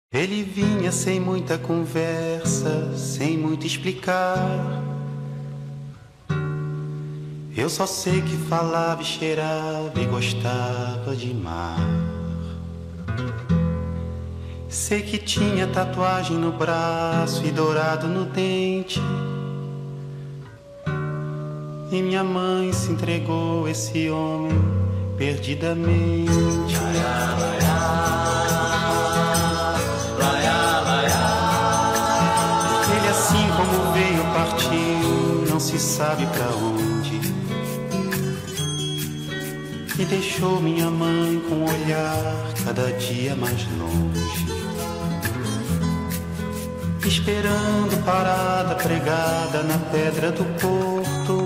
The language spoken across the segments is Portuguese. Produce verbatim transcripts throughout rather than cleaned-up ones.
Ele vinha sem muita conversa, sem muito explicar. Eu só sei que falava e cheirava e gostava de mar. Sei que tinha tatuagem no braço e dourado no dente. E minha mãe se entregou a esse homem perdidamente. Ele assim como veio partiu, não se sabe pra onde. E deixou minha mãe com o olhar cada dia mais longe, esperando parada pregada na pedra do porto,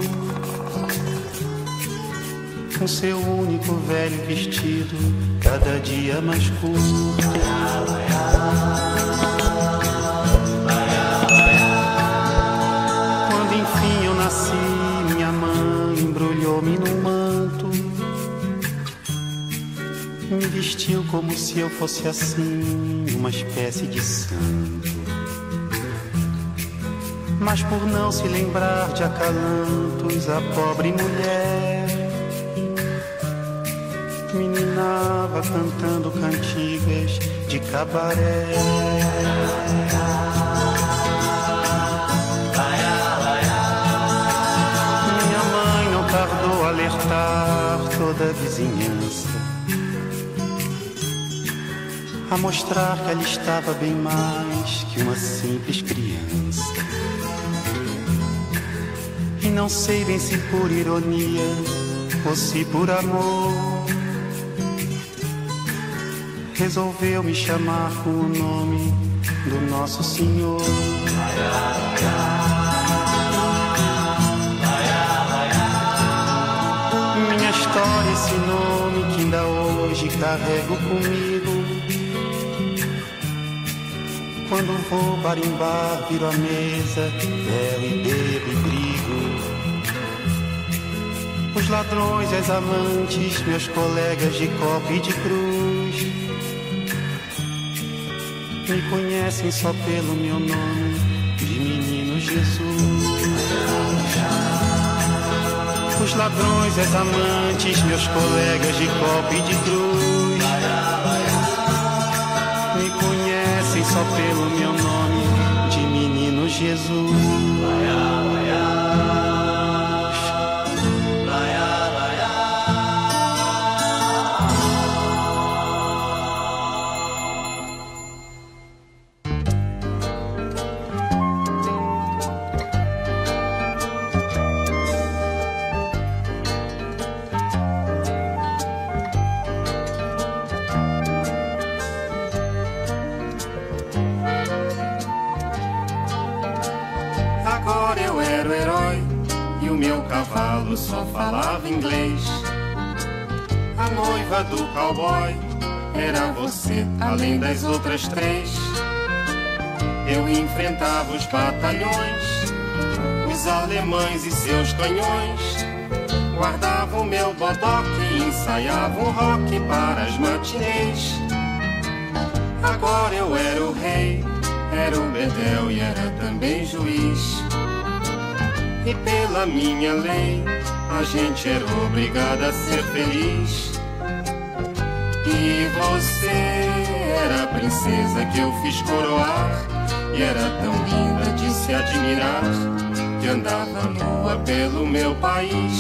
com seu único velho vestido cada dia mais curto. Quando enfim eu nasci, minha mãe embrulhou-me num manto, me vestiu como se eu fosse assim, uma espécie de santo. Mas por não se lembrar de acalantos, a pobre mulher meninava cantando cantigas de cabaré. Minha mãe não tardou a alertar toda a vizinhança, a mostrar que ela estava bem mais que uma simples criança. E não sei bem se por ironia ou se por amor, resolveu me chamar com o nome do Nosso Senhor. Minha história, esse nome que ainda hoje carrego comigo. Quando vou barimbar, viro a mesa, bebo e bebo e brigo. Os ladrões e as amantes, meus colegas de copa e de cruz, me conhecem só pelo meu nome de Menino Jesus. Os ladrões e as amantes, meus colegas de copa e de cruz, me conhecem só pelo meu nome de Menino Jesus. Agora eu era o herói e o meu cavalo só falava inglês. A noiva do cowboy era você, além das outras três. Eu enfrentava os batalhões, os alemães e seus canhões. Guardava o meu bodoque e ensaiava um rock para as matinês. Agora eu era o rei, era o bedel e era também juiz. E pela minha lei, a gente era obrigada a ser feliz. E você era a princesa que eu fiz coroar, e era tão linda de se admirar, que andava nua pelo meu país.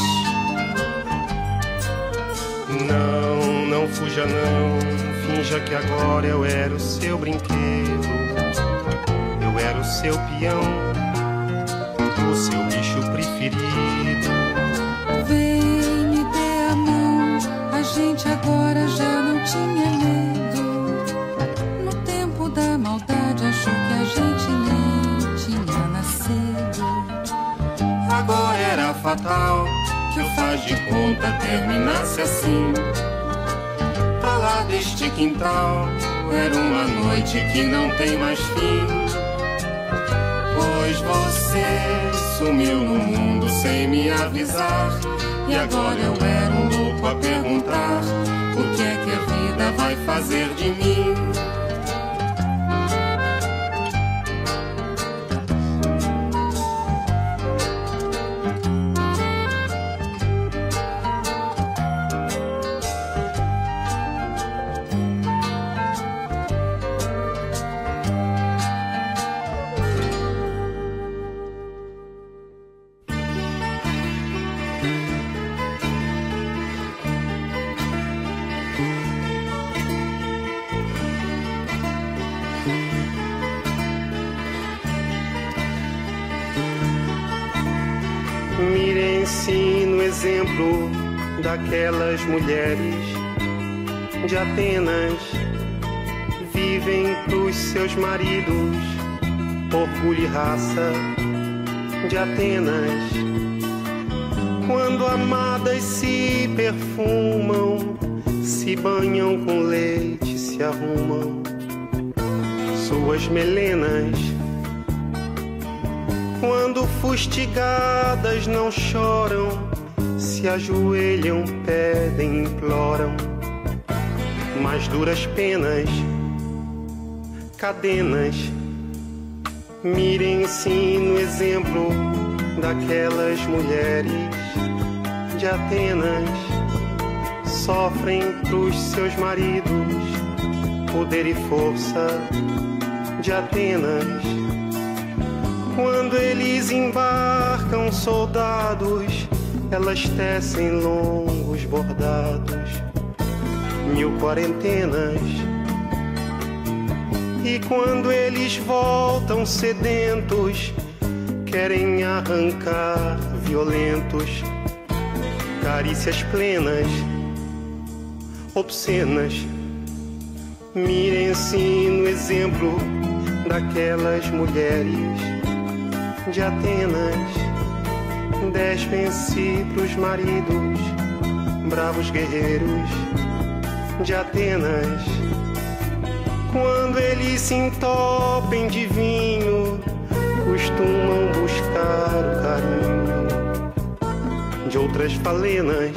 Não, não fuja não, finja que agora eu era o seu brinquedo. Eu era o seu peão, o seu bicho preferido. Vem, me dê a mão, a gente agora já não tinha medo. No tempo da maldade achou que a gente nem tinha nascido. Agora era fatal que o faz de conta terminasse assim. Pra lá deste quintal era uma noite que não tem mais fim. Pois você sumiu no mundo sem me avisar, e agora eu era um louco a perguntar o que é que a vida vai fazer de mim. Mirem-se no exemplo daquelas mulheres de Atenas, vivem pros seus maridos, orgulho e raça de Atenas. Quando amadas se perfumam, se banham com leite, se arrumam suas melenas. Quando fustigadas não choram, se ajoelham, pedem, imploram mais duras penas, cadenas. Mirem-se no exemplo daquelas mulheres de Atenas, sofrem pros seus maridos, poder e força de Atenas. Quando eles embarcam soldados, elas tecem longos bordados, mil quarentenas. E quando eles voltam sedentos, querem arrancar violentos, carícias plenas, obscenas. Mirem-se no exemplo daquelas mulheres de Atenas, despem-se pros maridos, bravos guerreiros de Atenas. Quando eles se entopem de vinho, costumam buscar o carinho de outras falenas.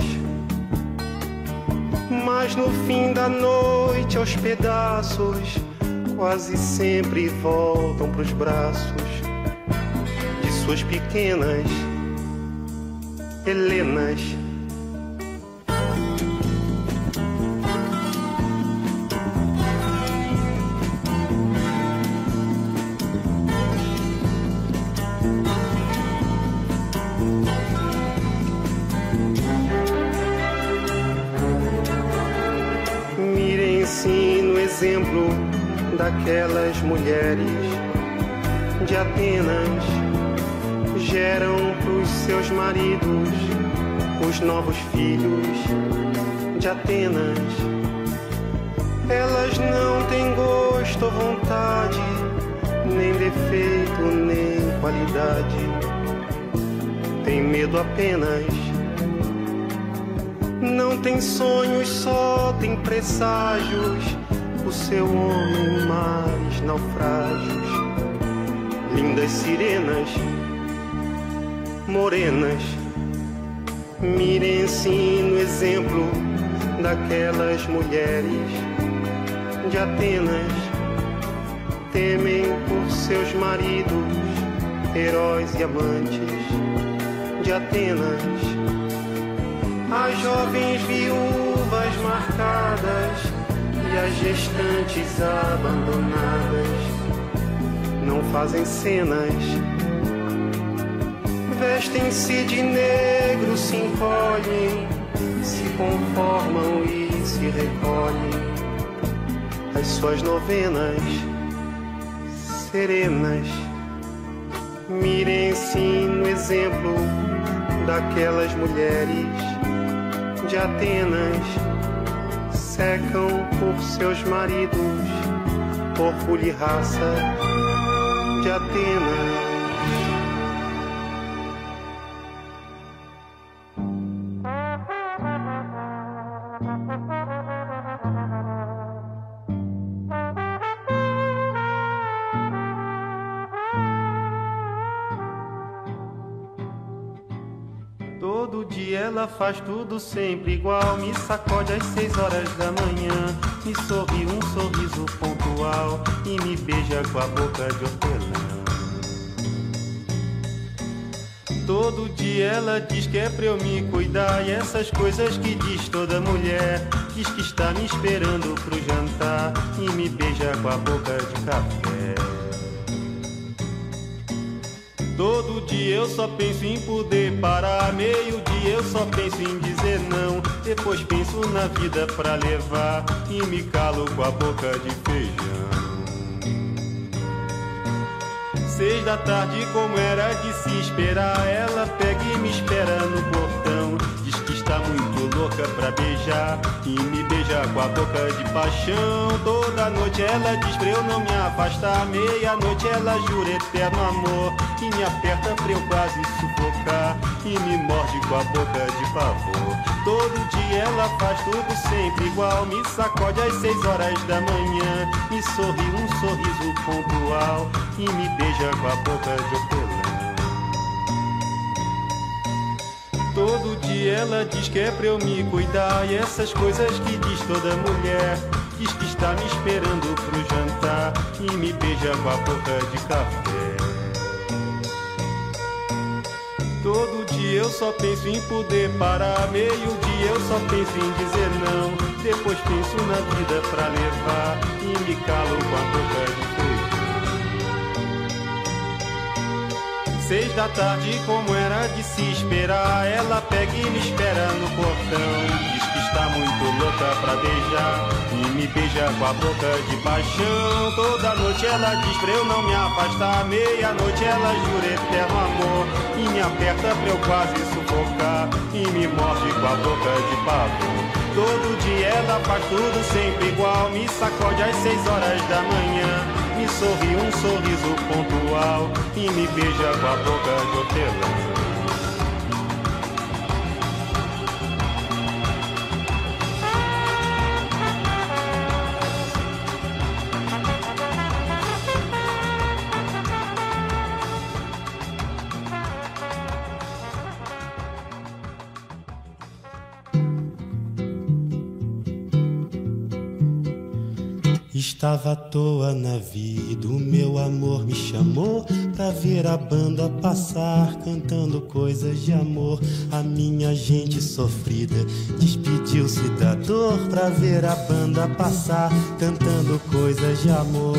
Mas no fim da noite, aos pedaços, quase sempre voltam pros braços de suas pequenas Helenas. Mirem-se no exemplo daquelas mulheres de Atenas, geram pros seus maridos os novos filhos de Atenas. Elas não têm gosto ou vontade, nem defeito, nem qualidade, tem medo apenas. Não tem sonhos, só tem presságios, o seu homem, mares, naufrágios, lindas sirenas, morenas. Mirem-se no exemplo daquelas mulheres de Atenas, temem por seus maridos, heróis e amantes de Atenas. As jovens viúvas marcadas e as gestantes abandonadas não fazem cenas, vestem-se de negro, se encolhem, se conformam e se recolhem às suas novenas serenas. Mirem-se no exemplo daquelas mulheres de Atenas, secam por seus maridos, orgulho e raça de Atenas. Todo dia ela faz tudo sempre igual, me sacode às seis horas da manhã, me sorri um sorriso pontual e me beija com a boca de hortelã. Todo dia ela diz que é pra eu me cuidar, e essas coisas que diz toda mulher, diz que está me esperando pro jantar e me beija com a boca de café. Todo dia eu só penso em poder parar, meio-dia eu só penso em dizer não, depois penso na vida pra levar e me calo com a boca de feijão. Seis da tarde, como era de se esperar, ela pega e me espera no portão. Diz que está muito louca pra beijar e me beija com a boca de paixão. Toda noite ela diz pra eu não me afastar. Meia-noite ela jura eterno amor e me aperta pra eu quase sufocar e me morde com a boca de pavor. Todo dia ela faz tudo sempre igual. Me sacode às seis horas da manhã, me sorri um sorriso pontual e me beija com a boca de hortelã. Todo dia ela diz que é pra eu me cuidar e essas coisas que diz toda mulher. Diz que está me esperando pro jantar e me beija com a boca de café. Todo dia eu só penso em poder parar. Meio-dia eu só penso em dizer não. Depois penso na vida pra levar e me calo com a boca de feijão. Seis da tarde, como era de se esperar, ela pega e me espera no portão. Diz que está muito louca pra beijar e me beija com a boca de paixão. Toda noite ela diz pra eu não me afastar. Meia-noite ela jura eterno amor e me aperta pra eu quase sufocar e me morde com a boca de pavor. Todo dia ela faz tudo sempre igual. Me sacode às seis horas da manhã, me sorri um sorriso pontual e me beija com a boca de hortelã. Estava à toa na vida, o meu amor me chamou pra ver a banda passar, cantando coisas de amor. A minha gente sofrida despediu-se da dor pra ver a banda passar, cantando coisas de amor.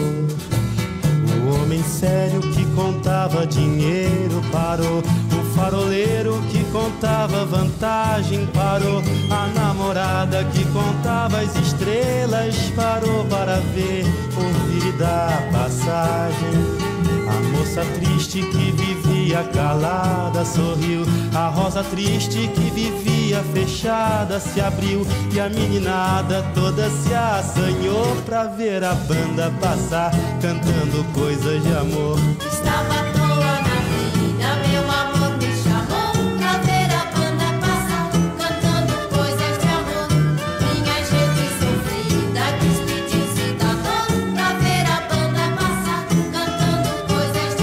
O homem sério que contava dinheiro parou, o faroleiro que contava vantagem parou, a namorada que contava as estrelas parou para ver, ouvir e dar passagem. A moça triste que vivia calada sorriu, a rosa triste que vivia fechada se abriu, e a meninada toda se assanhou pra ver a banda passar, cantando coisas de amor. Estava à toa na vida, meu amor me chamou pra ver a banda passar, cantando coisas de amor. Minha gente sofrida despediu-se da dor pra ver a banda passar, cantando coisas de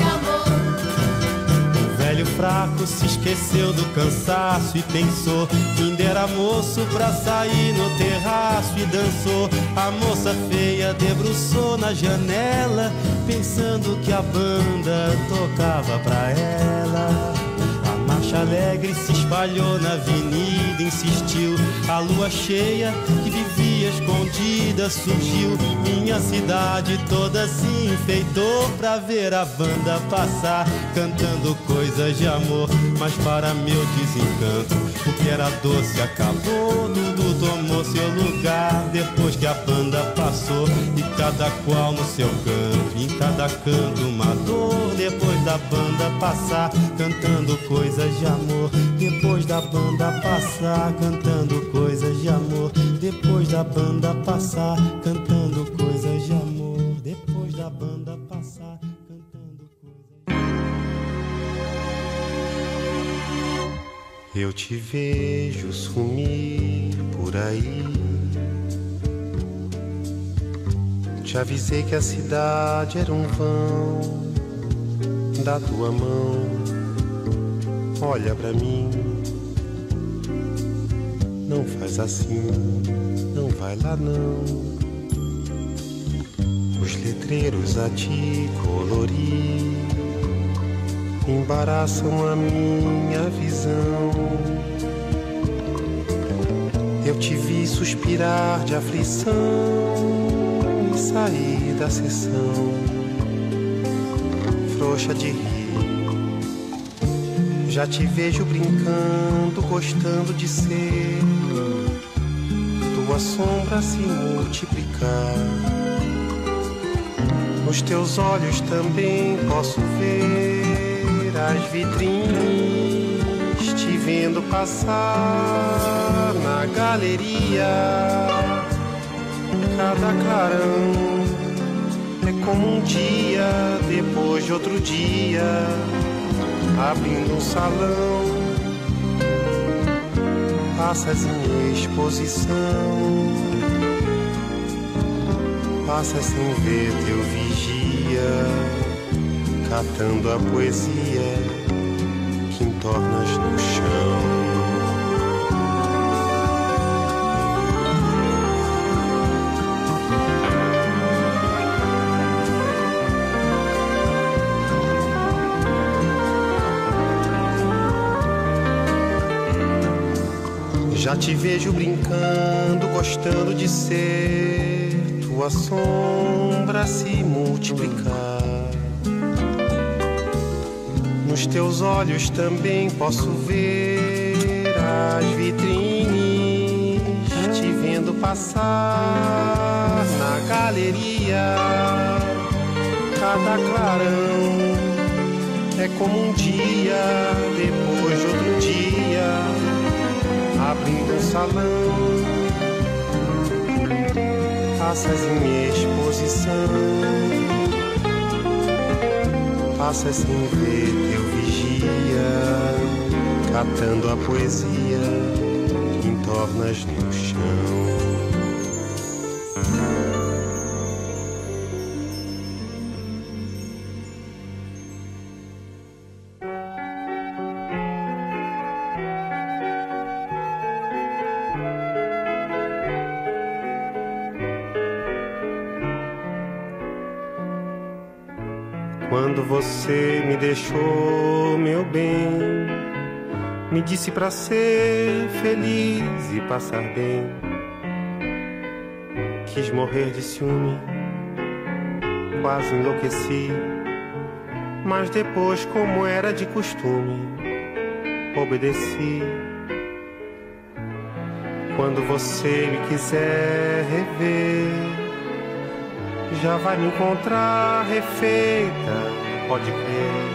amor. O velho fraco se esqueceu do cansaço e pensou que ainda era moço pra sair no terraço e dançou. A moça feia debruçou na janela, pensando que a banda tocava pra ela. A marcha alegre se espalhou na avenida, insistiu. A lua cheia que vivia escondida surgiu. Minha cidade toda se enfeitou pra ver a banda passar, cantando coisas de amor. Mas para meu desencanto, o que era doce acabou, tudo tomou seu lugar depois que a banda passou. E cada qual no seu canto, em cada canto uma dor. Depois da banda passar, cantando coisas de amor. Depois da banda passar, cantando coisas de amor. Depois da banda passar, cantando coisas de amor. Depois da banda passar, cantando coisas. Eu te vejo sumir por aí. Te avisei que a cidade era um vão da tua mão. Olha pra mim, não faz assim, não vai lá não. Os letreiros a te colorir embaraçam a minha visão. Eu te vi suspirar de aflição e sair da sessão, frouxa de rir. Já te vejo brincando, gostando de ser tua sombra se multiplicar. Nos teus olhos também posso ver as vitrines, te vendo passar na galeria. Cada clarão é como um dia depois de outro dia, abrindo um salão. Passas em exposição, passas sem ver teu vigia, catando a poesia que entornas no chão. Já te vejo brincando, gostando de ser tua sombra se multiplicar. Nos teus olhos também posso ver as vitrines, te vendo passar na galeria. Cada clarão é como um dia depois de outro dia, abrindo um salão. Passas em exposição, passas sem ver teu vigia, catando a poesia que entornas no chão. Quando você me deixou, meu bem, me disse pra ser feliz e passar bem. Quis morrer de ciúme, quase enlouqueci, mas depois, como era de costume, obedeci. Quando você me quiser rever, já vai me encontrar refeita, pode crer.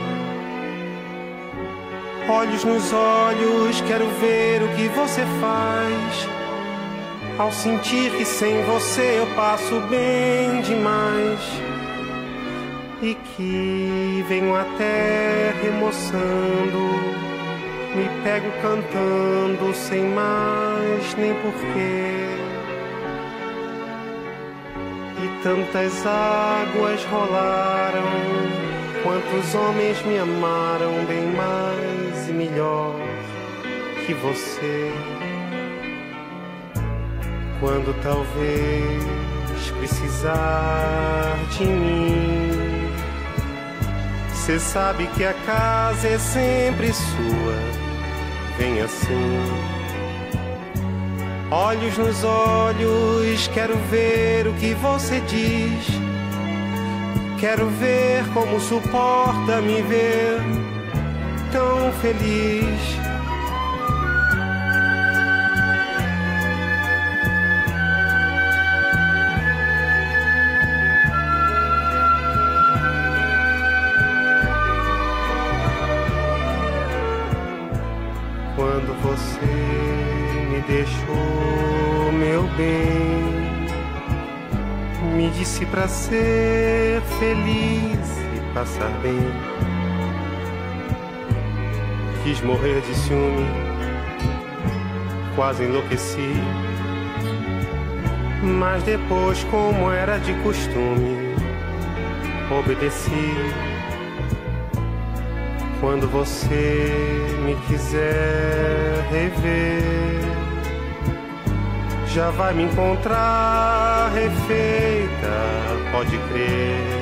Olhos nos olhos, quero ver o que você faz, ao sentir que sem você eu passo bem demais, e que venho até remoçando, me pego cantando sem mais nem porquê. Tantas águas rolaram, quantos homens me amaram bem mais e melhor que você. Quando talvez precisar de mim, cê sabe que a casa é sempre sua, vem assim. Olhos nos olhos, quero ver o que você diz, quero ver como suporta me ver tão feliz. Quando você me deixou, meu bem, me disse pra ser feliz e passar bem. Quis morrer de ciúme, quase enlouqueci, mas depois, como era de costume, obedeci. Quando você me quiser rever, já vai me encontrar refeita, pode crer.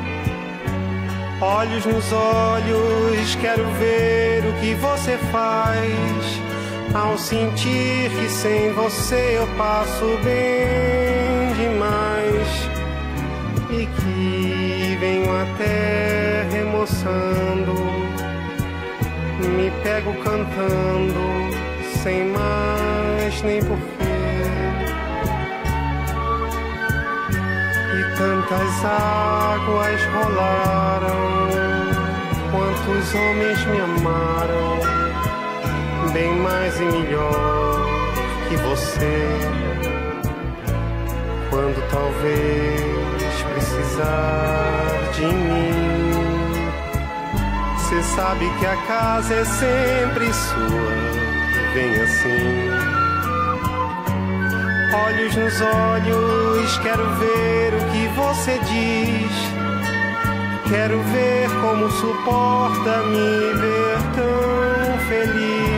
Olhos nos olhos, quero ver o que você faz, ao sentir que sem você eu passo bem demais, e que venho até remoçando, me pego cantando sem mais nem porquê. E Tantas águas rolaram, quantos homens me amaram, bem mais e melhor que você. Quando talvez precisar de mim, cê sabe que a casa é sempre sua, vem assim. Olhos nos olhos, quero ver o que você diz. Quero ver como suporta me ver tão feliz.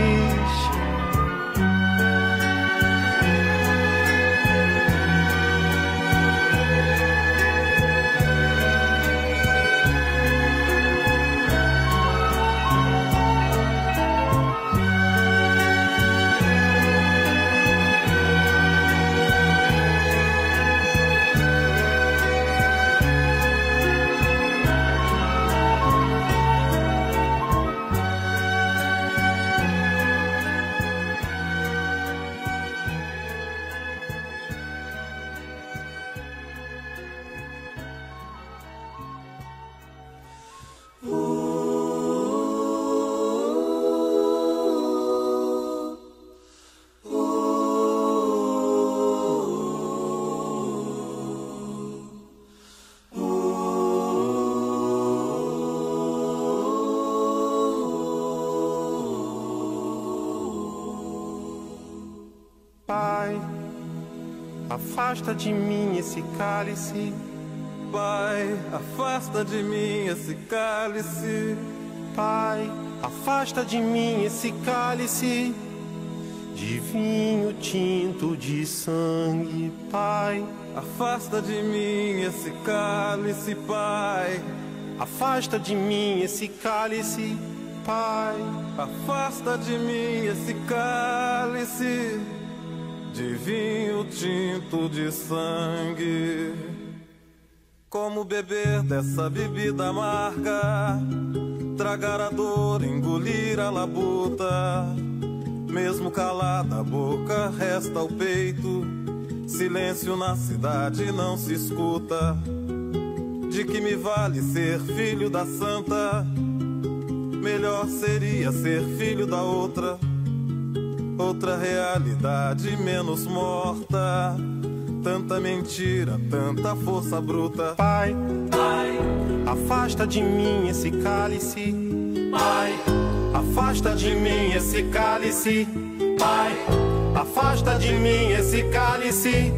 Pai, afasta de mim esse cálice. Pai, afasta de mim esse cálice. Pai, afasta de mim esse cálice de vinho tinto de sangue. Pai, afasta de mim esse cálice, Pai. Afasta de mim esse cálice, Pai. Afasta de mim esse cálice de vinho tinto de sangue. Como beber dessa bebida amarga, tragar a dor, engolir a labuta. Mesmo calada a boca, resta o peito. Silêncio na cidade não se escuta. De que me vale ser filho da santa? Melhor seria ser filho da outra. Outra realidade menos morta. Tanta mentira, tanta força bruta. Pai, Pai, afasta de mim esse cálice. Pai, afasta de mim esse cálice. Pai, afasta de mim esse cálice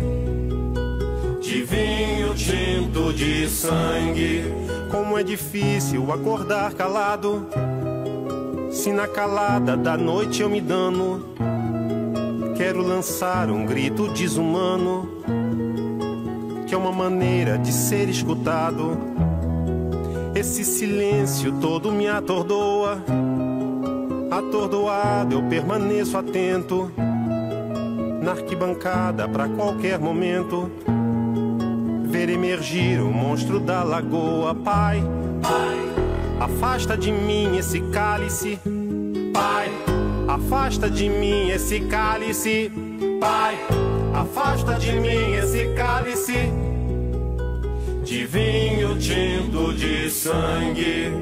de vinho tinto de sangue. Como é difícil acordar calado, se na calada da noite eu me dano. Quero lançar um grito desumano, que é uma maneira de ser escutado. Esse silêncio todo me atordoa. Atordoado eu permaneço atento, na arquibancada pra qualquer momento ver emergir o monstro da lagoa. Pai, Pai, afasta de mim esse cálice. Pai, afasta de mim esse cálice. Pai, afasta de mim esse cálice de vinho tinto de sangue.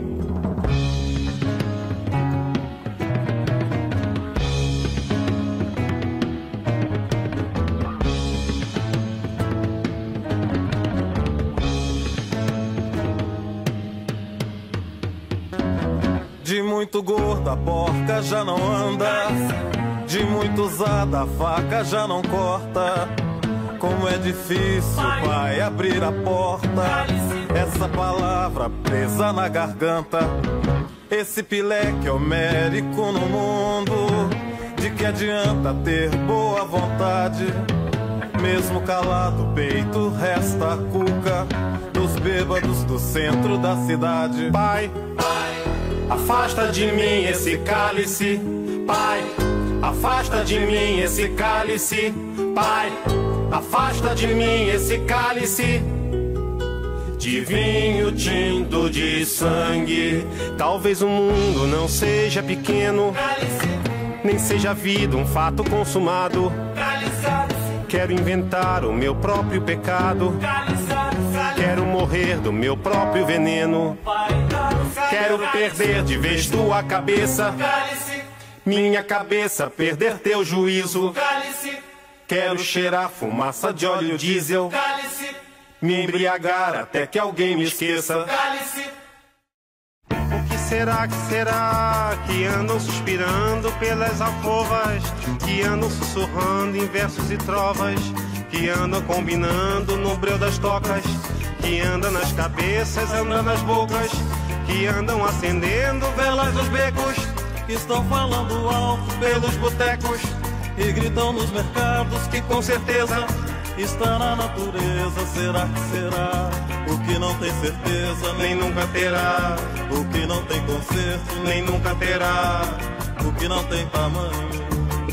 De muito gorda a porca já não anda, de muito usada a faca já não corta. Como é difícil, pai, abrir a porta. Essa palavra presa na garganta. Esse pileque homérico no mundo. De que adianta ter boa vontade? Mesmo calado o peito resta a cuca dos bêbados do centro da cidade. Pai, afasta de mim esse cálice. Pai, afasta de mim esse cálice. Pai, afasta de mim esse cálice de vinho tinto de sangue. Talvez o mundo não seja pequeno, nem seja a vida um fato consumado. Quero inventar o meu próprio pecado, Quero morrer do meu próprio veneno. Quero perder de vez tua cabeça, minha cabeça perder teu juízo. Quero cheirar fumaça de óleo diesel, me embriagar até que alguém me esqueça. O que será, que será que andam suspirando pelas alcovas, que andam sussurrando em versos e trovas, que andam combinando no breu das tocas, que andam nas cabeças, andam nas bocas, que andam acendendo velas nos becos, que estão falando alto pelos botecos e gritam nos mercados que com certeza está na natureza. Será que será? O que não tem certeza nem nunca terá. O que não tem conserto nem nunca terá. O que não tem tamanho.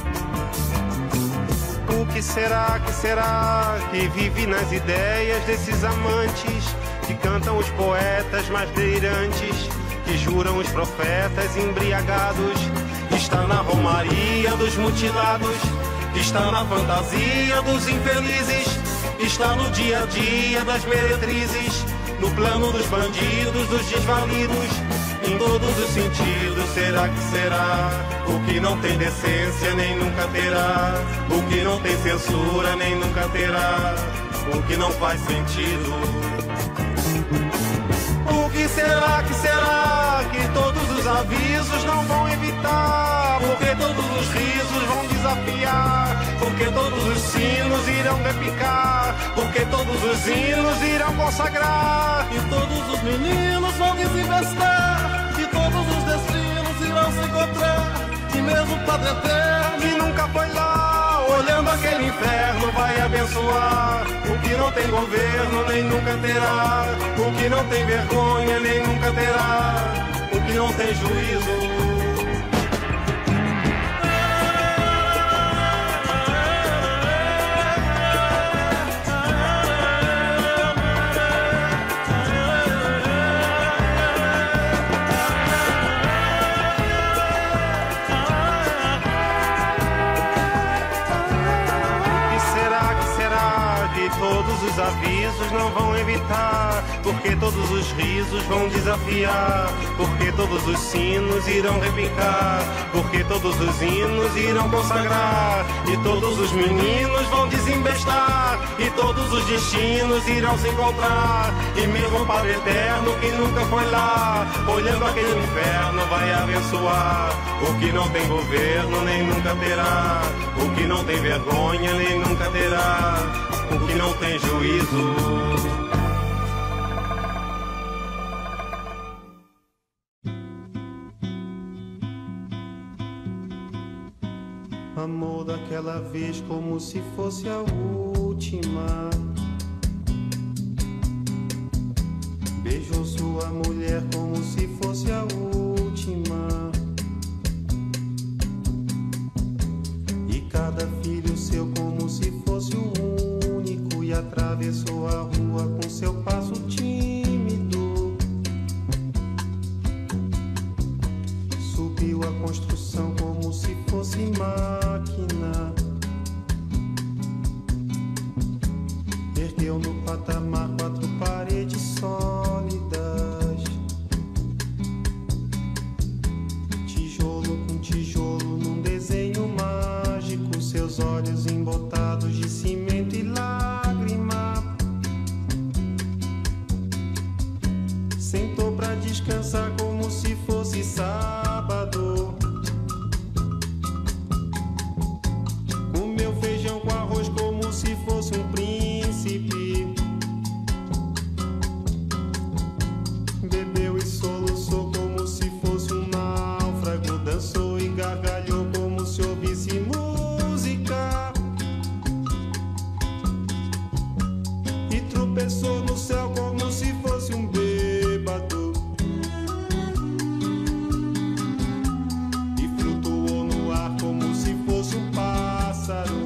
O que será, que será que vive nas ideias desses amantes, que cantam os poetas mais delirantes, que juram os profetas embriagados? Está na romaria dos mutilados, está na fantasia dos infelizes, está no dia a dia das meretrizes, no plano dos bandidos, dos desvalidos, em todos os sentidos. Será que será? O que não tem decência nem nunca terá. O que não tem censura nem nunca terá. O que não faz sentido. O que será, que será que todos os avisos não vão evitar? Porque todos os risos vão desafiar. Porque todos os sinos irão repicar. Porque todos os hinos irão consagrar. E todos os meninos vão desinvestar. E todos os destinos irão se encontrar. E mesmo o Padre Eterno, que nunca foi lá, olhando aquele inferno, vai abençoar. O que não tem governo nem nunca terá. O que não tem vergonha nem nunca terá. O que não tem juízo. Todos os avisos não vão evitar, porque todos os risos vão desafiar, porque todos os sinos irão repicar, porque todos os hinos irão consagrar, e todos os meninos vão desembestar, e todos os destinos irão se encontrar, e mesmo o Padre Eterno que nunca foi lá, olhando aquele inferno vai abençoar. O que não tem governo nem nunca terá, o que não tem vergonha nem nunca terá, o que não tem juízo. Amor daquela vez como se fosse a última. Beijou sua mulher como se fosse a última. E cada filho seu como se fosse o único. E atravessou a rua com seu passo tímido. Subiu a construção como se fosse máquina. Ergueu no patamar quatro paredes sólidas. Tijolo com tijolo num desenho mágico. Seus olhos embotados de cimento e lágrima. Sentou pra descansar como se fosse sábado. Comeu feijão com arroz como se fosse um príncipe. Bebeu e soluçou como se fosse um náufrago. Dançou e gargalhou como se ouvisse música. E tropeçou no céu como se fosse um bêbado. E flutuou no ar como se fosse um pássaro.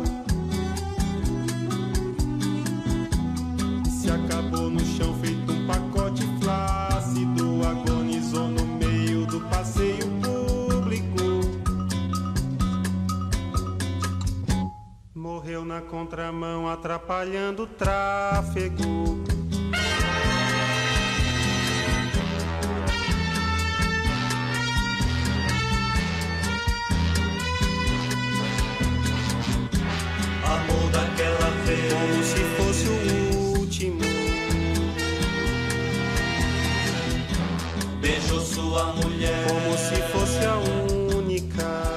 E se acabou no chão feito um pacote flácido. Agonizou no meio do passeio público. Morreu na contramão atrapalhando o tráfego. beijou sua mulher como se fosse a única.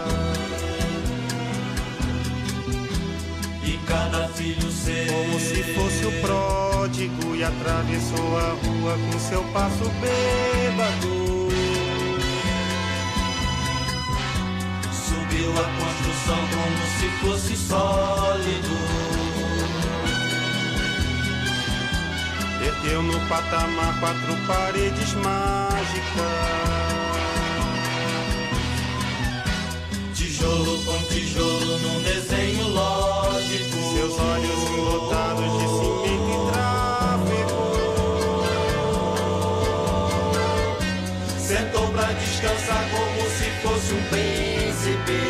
E cada filho seu como se fosse o pródigo, e atravessou a rua com seu passo bêbado. Subiu a construção como se fosse sólido. Ergueu no patamar quatro paredes mágicas. Tijolo com tijolo num desenho lógico. Seus olhos enlotados de cimento e tráfego. Sentou pra descansar como se fosse um príncipe.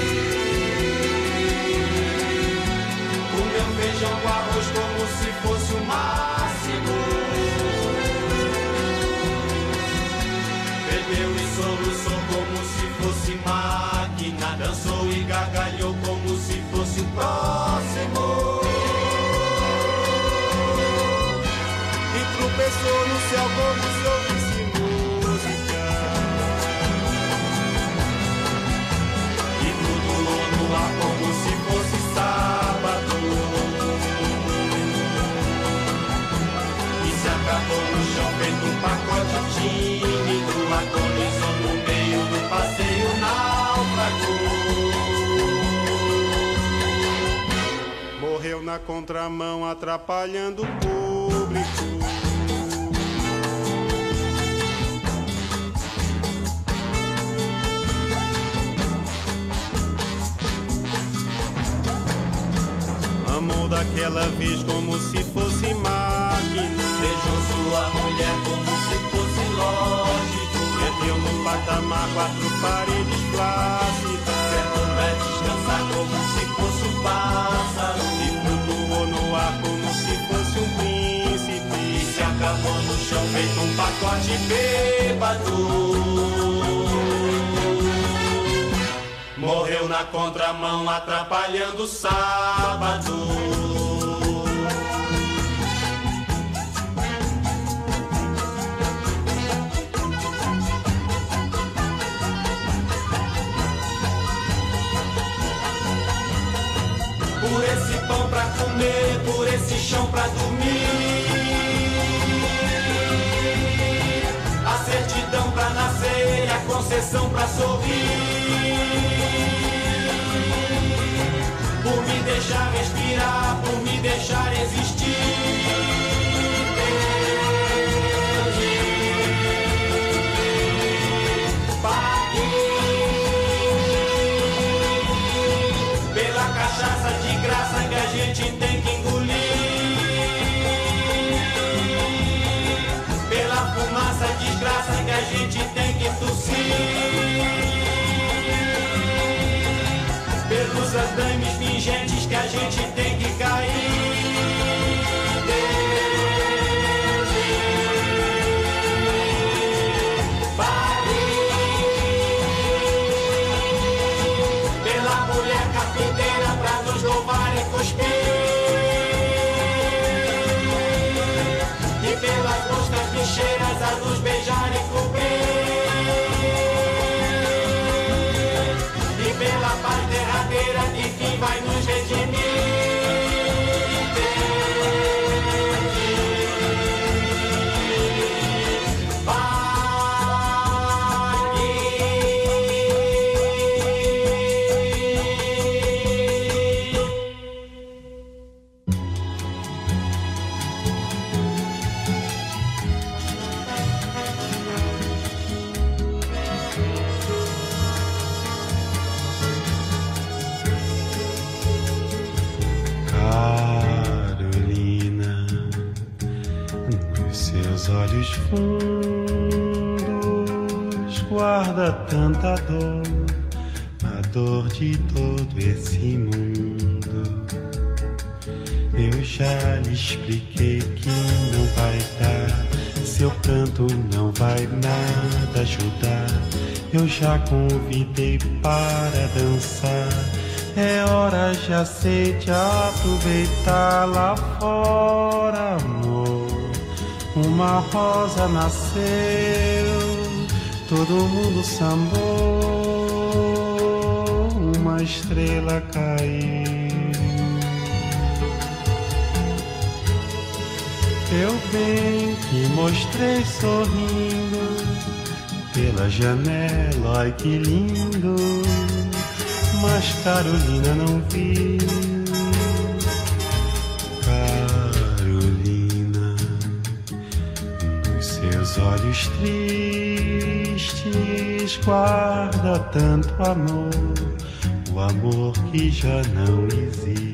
Comeu feijão com arroz como se fosse o máximo. Bebeu e soluçou como se fosse máquina. Dançou e gargalhou como se fosse o próximo. E tropeçou no céu como se ouvisse música. E flutuou no ar como se fosse sábado. E se acabou no chão feito um pacote tímido. Agonizou no meio do passeio náufrago. Morreu na contramão atrapalhando o público. Amou daquela vez como se fosse máquina. Beijou sua mulher como se fosse lógico. Ergueu no patamar quatro paredes plácidas. Sentou pra descansar como se fosse um pássaro. E flutuou no ar como se fosse um príncipe. E se acabou no chão feito um pacote bêbado. Morreu na contramão atrapalhando o sábado. Por esse pão pra comer, por esse chão pra dormir. A certidão pra nascer e a concessão pra sorrir. Por me deixar respirar, por me deixar existir. Pela cachaça de graça que a gente tem que engolir. Pela fumaça desgraça que a gente tem que tossir. Pelos andames fingentes que a gente tem que cair. Pela mulher carpinteira pra nos louvar e cuspir. E pelas moscas bicheiras a nos beijar e cobrir. E pela paz derradeira que fim vai nos redimir. Carolina, nos seus olhos fundos guarda tanta dor, a dor de todo esse mundo. Eu já lhe expliquei que não vai dar, seu canto não vai nada ajudar. Eu já convidei para dançar, é hora, já sei, de aproveitar. Lá fora, amor, uma rosa nasceu todo mundo sambou, uma estrela caiu. Eu bem que mostrei sorrindo pela janela, ai que lindo, mas Carolina não viu. Carolina, nos seus olhos tristes guarda tanto amor, o amor que já não existe.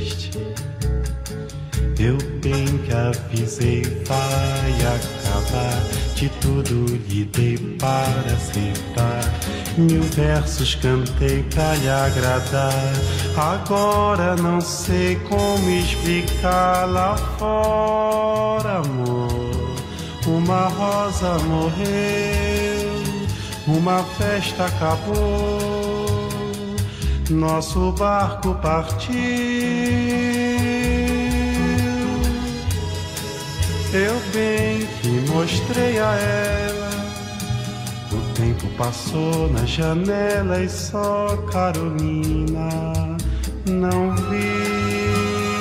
Eu bem que avisei, vai acabar, de tudo lhe dei para aceitar. Mil versos cantei pra lhe agradar, agora não sei como explicar. Lá fora, amor, uma rosa morreu, uma festa acabou, nosso barco partiu. Eu bem que mostrei a ela, o tempo passou na janela e só Carolina não viu.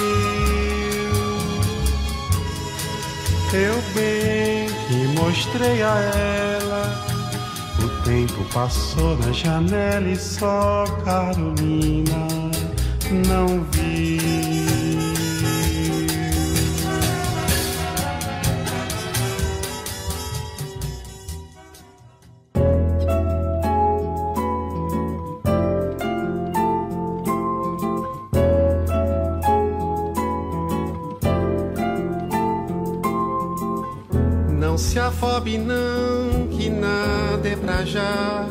Eu bem que mostrei a ela, o tempo passou na janela e só Carolina não viu. Se afobe não, que nada é pra já.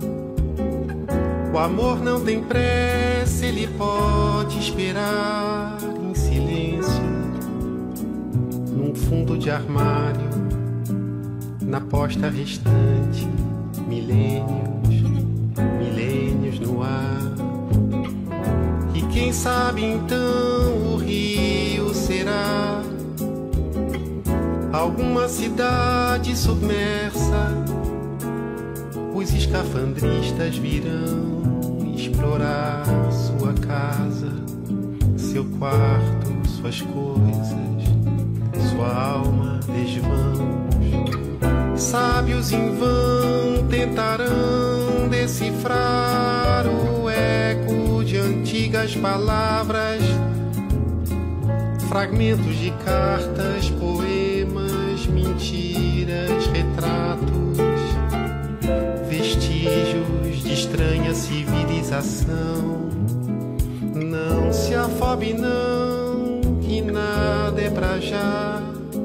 O amor não tem pressa, ele pode esperar em silêncio, num fundo de armário, na posta restante, milênios, milênios no ar. E quem sabe então o rio será alguma cidade submersa. Os escafandristas virão explorar sua casa, seu quarto, suas coisas, sua alma desvãos. Sábios em vão tentarão decifrar o eco de antigas palavras, fragmentos de cartas, poemas, mentiras, retratos, vestígios de estranha civilização. Não se afobe não, que nada é pra já.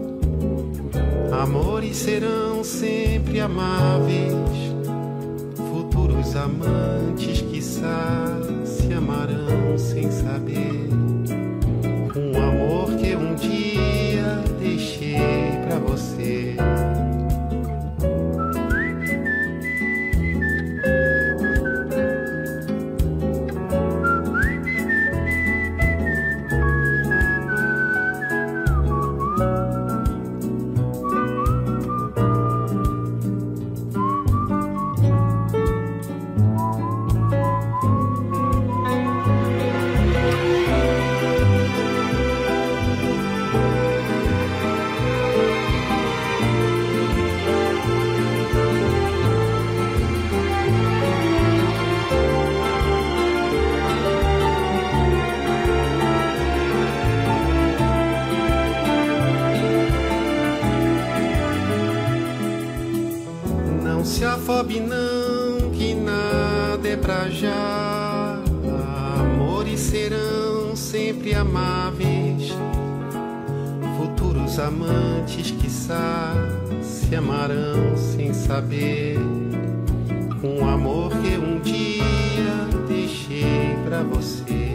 Amores serão sempre amáveis, futuros amantes, quiçá, se amarão sem saber. Um amor que um dia deixei pra você. Afobe não, que nada é pra já. Amores serão sempre amáveis, futuros amantes, quiçá, se amarão sem saber. Um amor que um dia deixei pra você.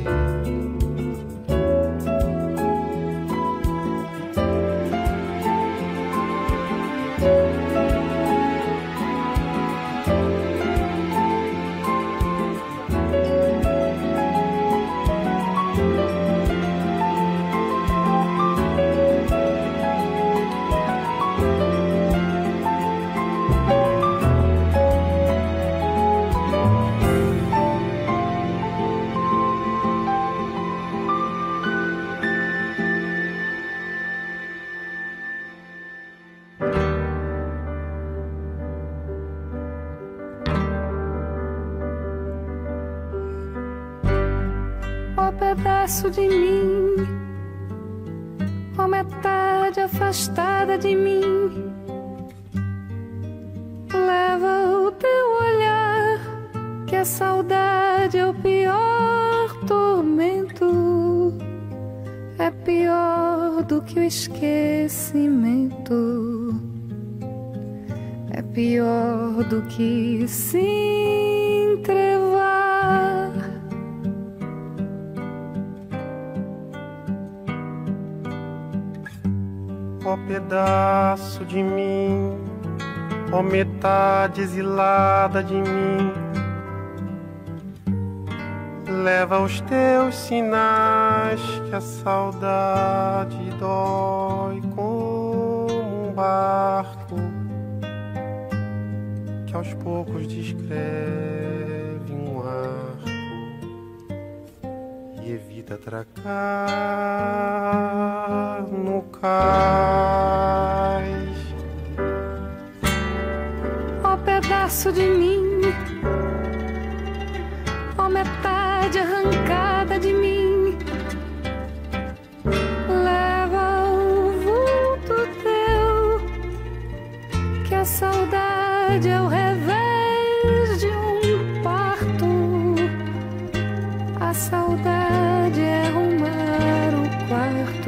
pedaço de mim, ó metade afastada de mim, leva o teu olhar, que a saudade é o pior tormento, é pior do que o esquecimento, é pior do que se entrevar. Ó pedaço de mim, ó metade exilada de mim, leva os teus sinais, que a saudade dói como um barco que aos poucos descreve um arco e evita atracar no cais. Ó pedaço de mim, ó metade arrancada de mim, leva o vulto teu, que a saudade é o revés de um parto, a saudade é arrumar o quarto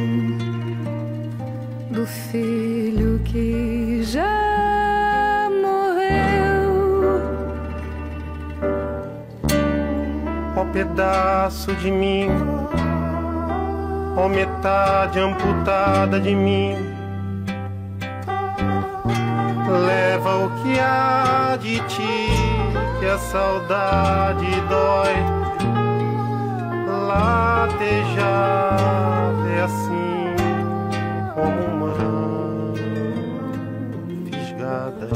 do filho que já morreu. Ó pedaço de mim, ó metade amputada de mim, leva o que há de ti, que a saudade dói. Latejar é assim como uma fisgada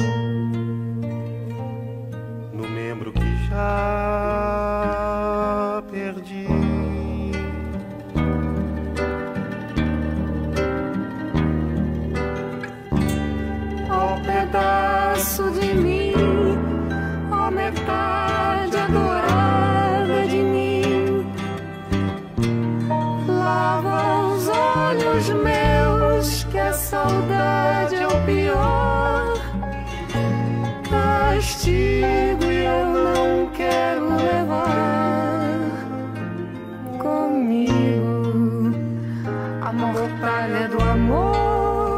no membro que já perdi. Ó pedaço de mim, ó metade adorada de mim, lava os olhos meus, que a saudade é o pior castigo e eu não quero levar comigo a mortalha do amor.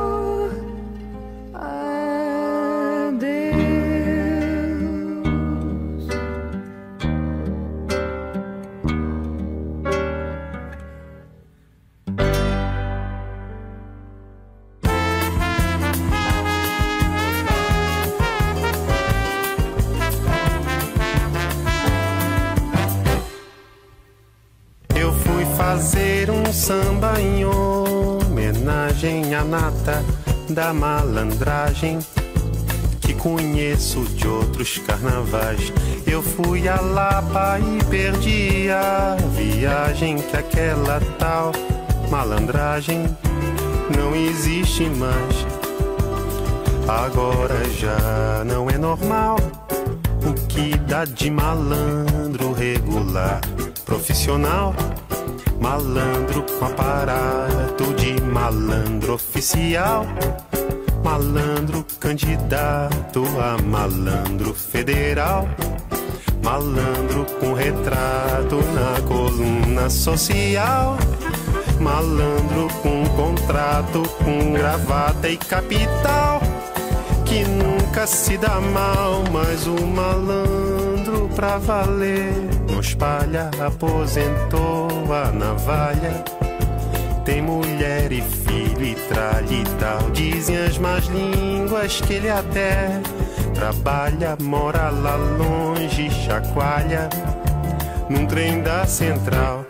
Fazer um samba em homenagem à nata da malandragem que conheço de outros carnavais. Eu fui a Lapa e perdi a viagem, que aquela tal malandragem não existe mais. Agora já não é normal o que dá de malandro regular, profissional, malandro com aparato de malandro oficial, malandro candidato a malandro federal, malandro com retrato na coluna social, malandro com contrato, com gravata e capital, que nunca se dá mal, mas o malandro pra valer não espalha, aposentou a navalha, tem mulher e filho e tralha e tal. Dizem as más línguas que ele até trabalha, mora lá longe, chacoalha num trem da central.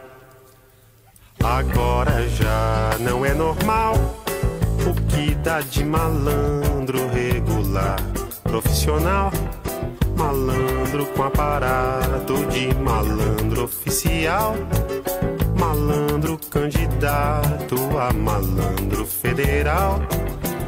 Agora já não é normal o que dá de malandro regular, profissional, malandro com aparato de malandro oficial, malandro candidato a malandro federal,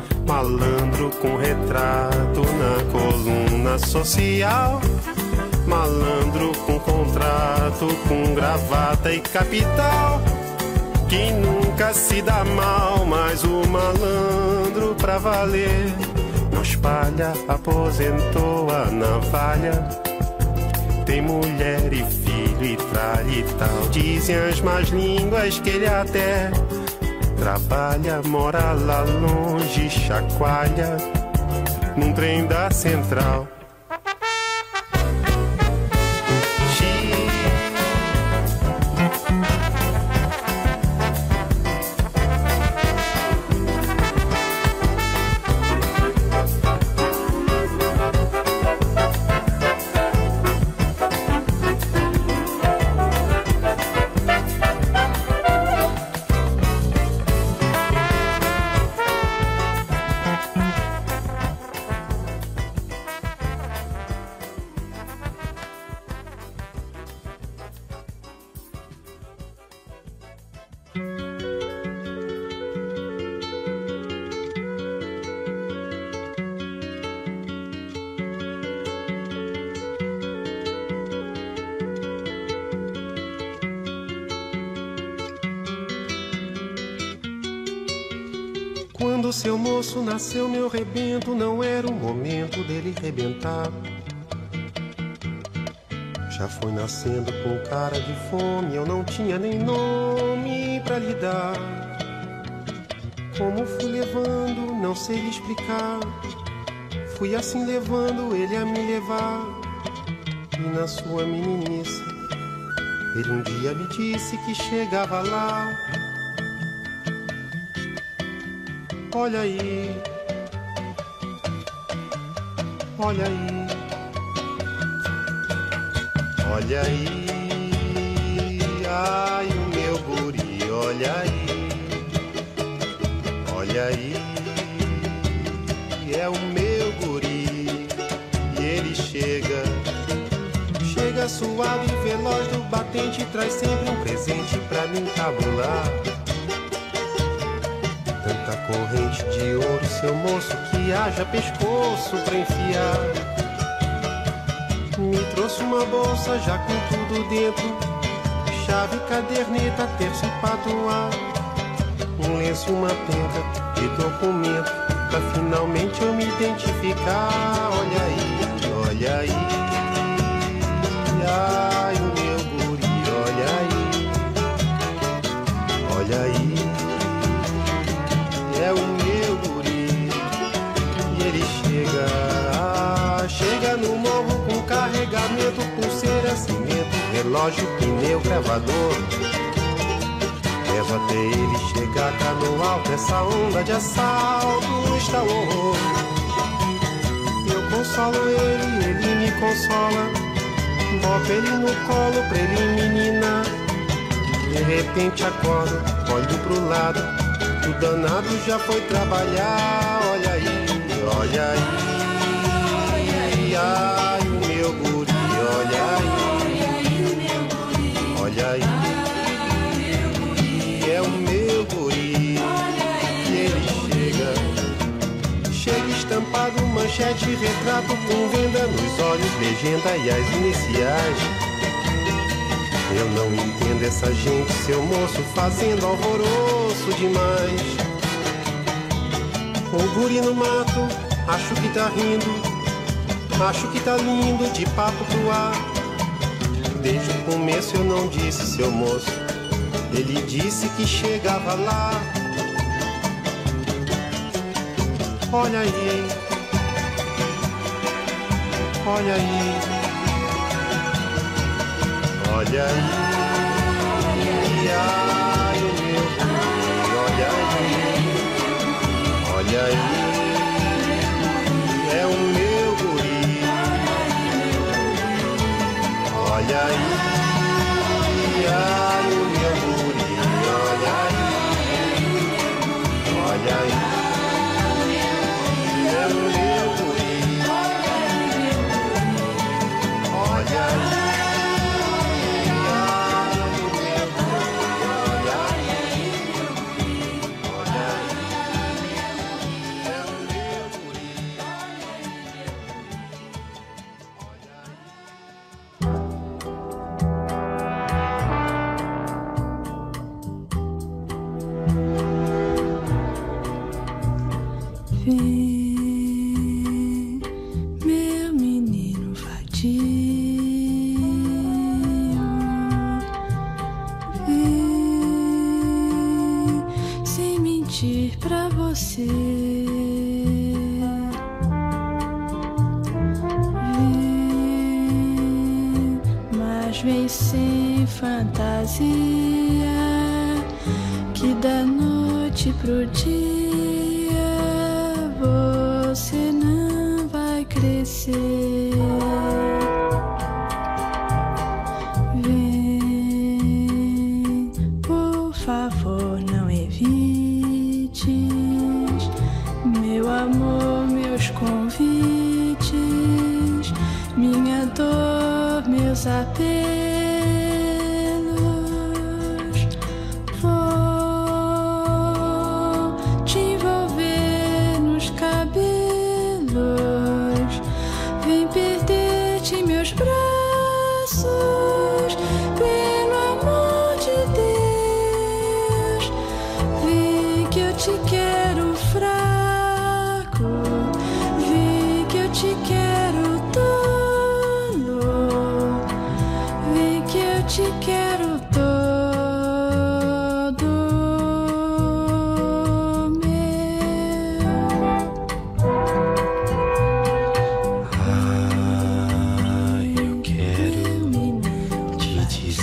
malandro com retrato na coluna social, malandro com contrato, com gravata e capital. Quem nunca se dá mal, mas o malandro pra valer não espalha, aposentou a navalha. Tem mulher e filho e tralha e tal. Dizem as más línguas que ele até trabalha, mora lá longe, chacoalha num trem da central. Quando seu moço nasceu, meu rebento, não era o momento dele rebentar. Já foi nascendo com cara de fome, eu não tinha nem nome pra lhe dar. Como fui levando, não sei lhe explicar. Fui assim levando ele a me levar. E na sua meninice, ele um dia me disse que chegava lá. Olha aí, olha aí, olha aí, ai o meu guri, olha aí, olha aí, é o meu guri, e ele chega, chega suave e veloz do batente, traz sempre um presente pra me encabular. Tanta corrente de ouro, seu moço, que haja pescoço pra enfiar. Me trouxe uma bolsa já com tudo dentro, chave, caderneta, terço e patuá, um lenço e uma penca de documento, pra finalmente eu me identificar. Olha aí, olha aí, ai o meu guri, olha aí, olha aí, é o meu guri, e ele chega, ah, chega no morro com carregamento, pulseira, cimento, relógio, pneu, gravador. Levo até ele chegar cá no alto, essa onda de assalto está o horror. Eu consolo ele, ele me consola, boto ele no colo pra ele menina. De repente acordo, olho pro lado, o danado já foi trabalhar. Olha aí, olha aí, ai o meu guri, olha aí, olha aí, é o meu guri, e ele chega, chega estampado, manchete, retrato com venda nos olhos, legenda e as iniciais. Eu não entendo essa gente, seu moço, fazendo alvoroço demais. O guri no mato, acho que tá rindo, acho que tá lindo, de papo pro ar. Desde o começo eu não disse, seu moço, ele disse que chegava lá. Olha aí, olha aí, olha aí, ai o meu guri, olha aí, olha aí, é o meu guri, olha aí, ai o meu guri, olha aí, olha aí, é o meu guri, olha aí. Yeah. vem sem fantasia, que da noite pro dia você não vai crescer. Vem, por favor, não evites, meu amor, meus convites, minha dor, meus apelos. Vou te envolver nos cabelos, vem perder-te em meus braços, pelo amor de Deus. Vem que eu te quero fraco, vem que eu te quero tolo, vem que eu te quero todo meu. Ah, eu quero te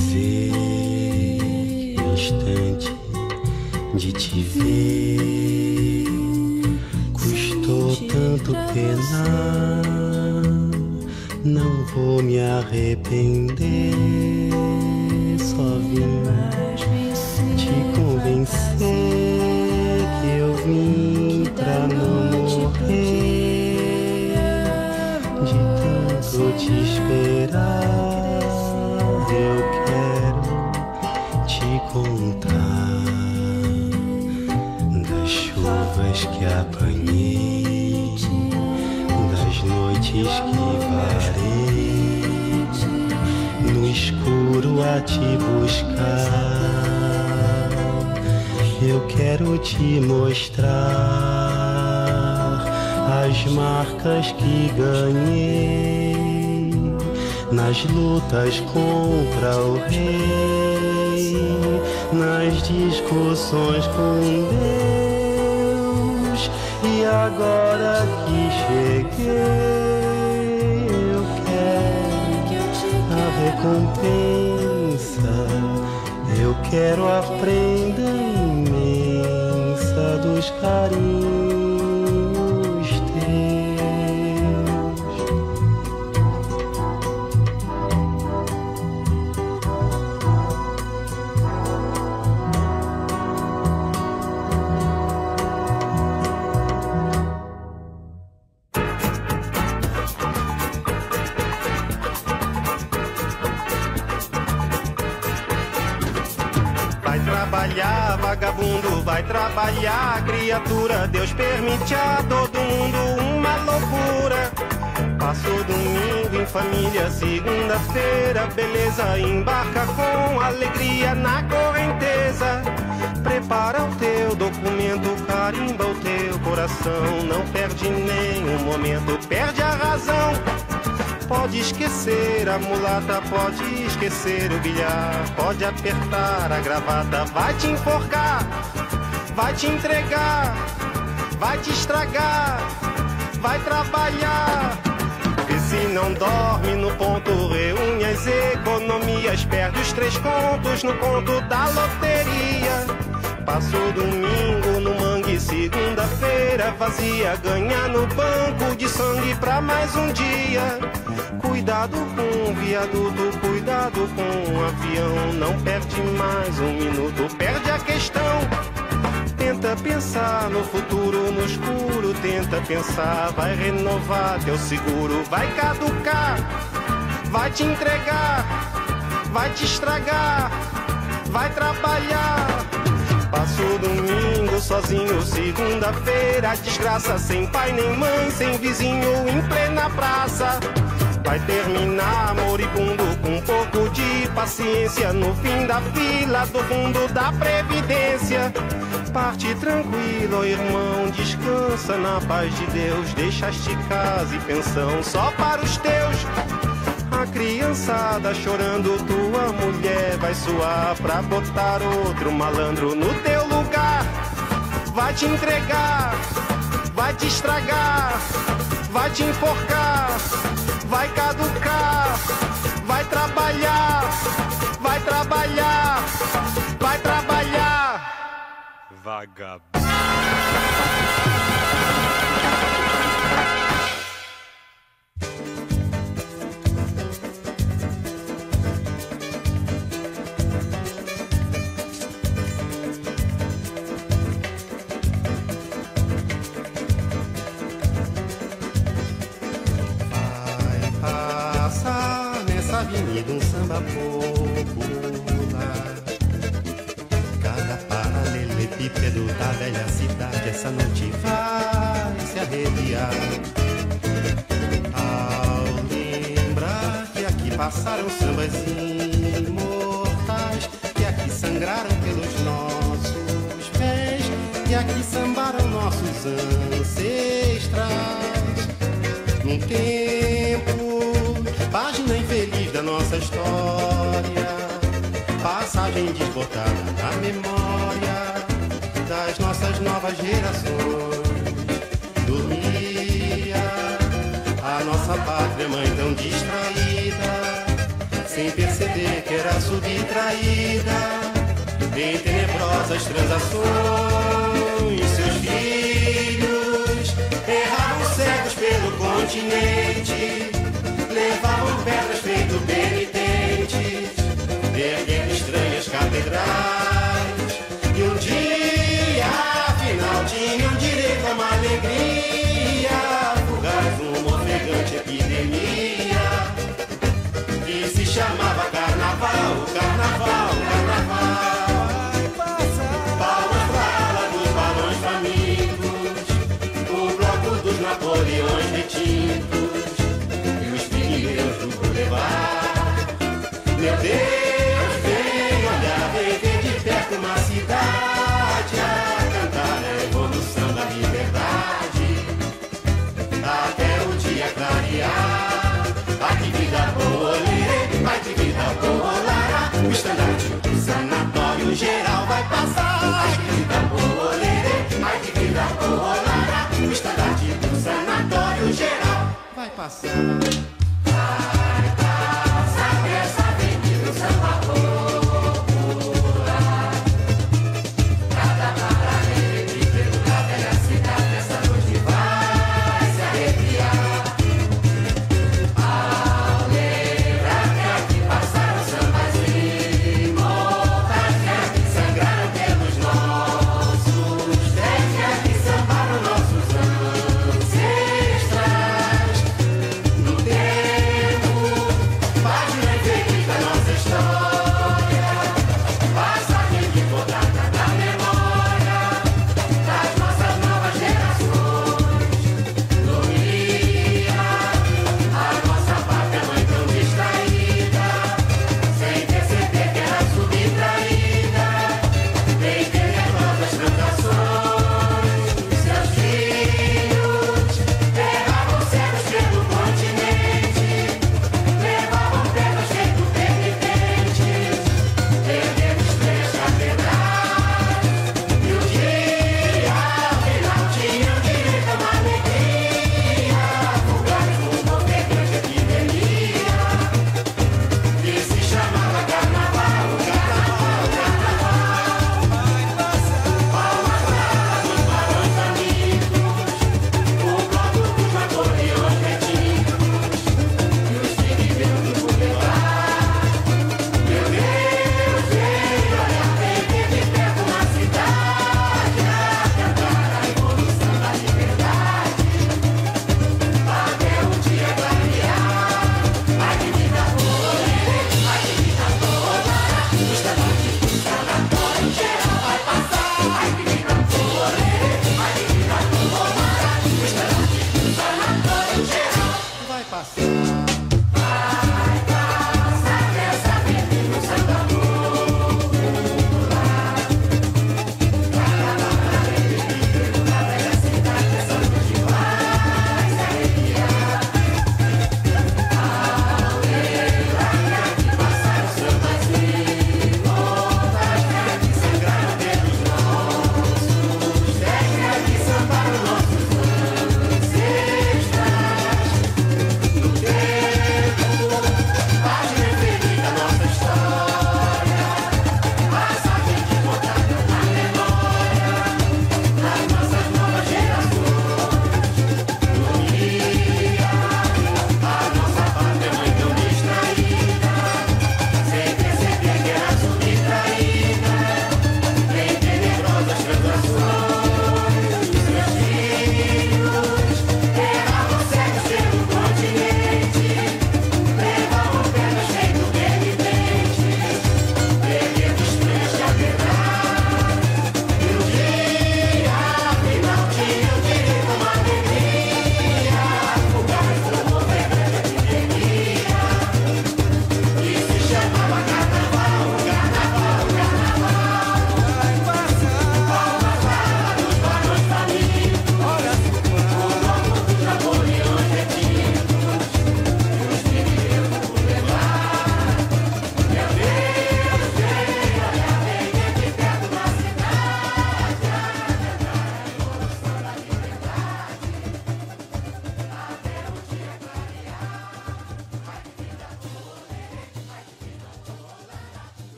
dizer, instante de te ver, custou tanto penar, não vou me arrepender, só vim te convencer que eu vim pra não morrer, de tanto te esperar. Eu quero te contar das chuvas que apanhei, das noites que varei no escuro a te buscar. Eu quero te mostrar as marcas que ganhei nas lutas contra o rei, nas discussões com Deus. E agora que cheguei, eu quero a recompensa, eu quero a prenda imensa dos carinhos teus. Vai trabalhar, vagabundo, vai trabalhar, criatura. Deus permite a todo mundo uma loucura. Passo domingo em família, segunda-feira, beleza. Embarca com alegria na correnteza. Prepara o teu documento, carimba o teu coração. Não perde nenhum momento, perde a razão. Pode esquecer a mulata, pode esquecer o bilhar, pode apertar a gravata, vai te enforcar, vai te entregar, vai te estragar, vai trabalhar. Vê se não dorme no ponto, reúne as economias, perde os três contos no conto da loteria. Passo domingo no mangue, segunda-feira vazia, ganha no banco de sangue pra mais um dia. Cuidado com o viaduto, cuidado com o avião, não perde mais um minuto, perde a questão. Tenta pensar no futuro, no escuro, tenta pensar, vai renovar teu seguro, vai caducar, vai te entregar, vai te estragar, vai trabalhar. Passo domingo sozinho, segunda-feira, desgraça, sem pai nem mãe, sem vizinho, em plena praça. Vai terminar moribundo com um pouco de paciência, no fim da fila do fundo da previdência. Parte tranquilo, irmão, descansa na paz de Deus, deixaste casa e pensão só para os teus. A criançada chorando, tua mulher vai suar pra botar outro malandro no teu lugar. Vai te entregar, vai te estragar, vai te enforcar, vai caducar, vai trabalhar. trabalhar, vai trabalhar, vagabundo. Avenida um samba popular. Cada paralelepípedo da velha cidade essa noite vai se arrepiar. Ao lembrar que aqui passaram sambas imortais, que aqui sangraram pelos nossos pés, que aqui sambaram nossos ancestrais. Num tempo, página infeliz da nossa história, passagem desbotada na memória das nossas novas gerações. Dormia a nossa pátria mãe tão distraída, sem perceber que era subtraída em tenebrosas transações. Seus filhos erravam cegos pelo continente, levavam pedras feito penitentes, erguendo estranhas catedrais. E um dia, afinal, tinham direito a uma alegria fugaz, uma ofegante epidemia que se chamava carnaval, carnaval, carnaval. Palmas pra ala dos balões famintos, o bloco dos Napoleões retintos, Deus do Boulevard. Meu Deus, vem olhar, vem ver de perto uma cidade a cantar a evolução da liberdade, até o dia clarear. Ai que vida boa, lê, ai que vida boa, lara. O estandarte do sanatório geral vai passar. Ai que vida boa, lê, ai que vida boa, lara. O estandarte do sanatório geral vai passar. Vai passar nessa avenida o samba popular. Cada paralelepípedo da velha cidade essa noite vai se arrepiar. Ao lembrar que aqui passaram sambas imortais, que aqui sangraram pelos nossos pés, que aqui sambaram nossos ancestrais. No tempo,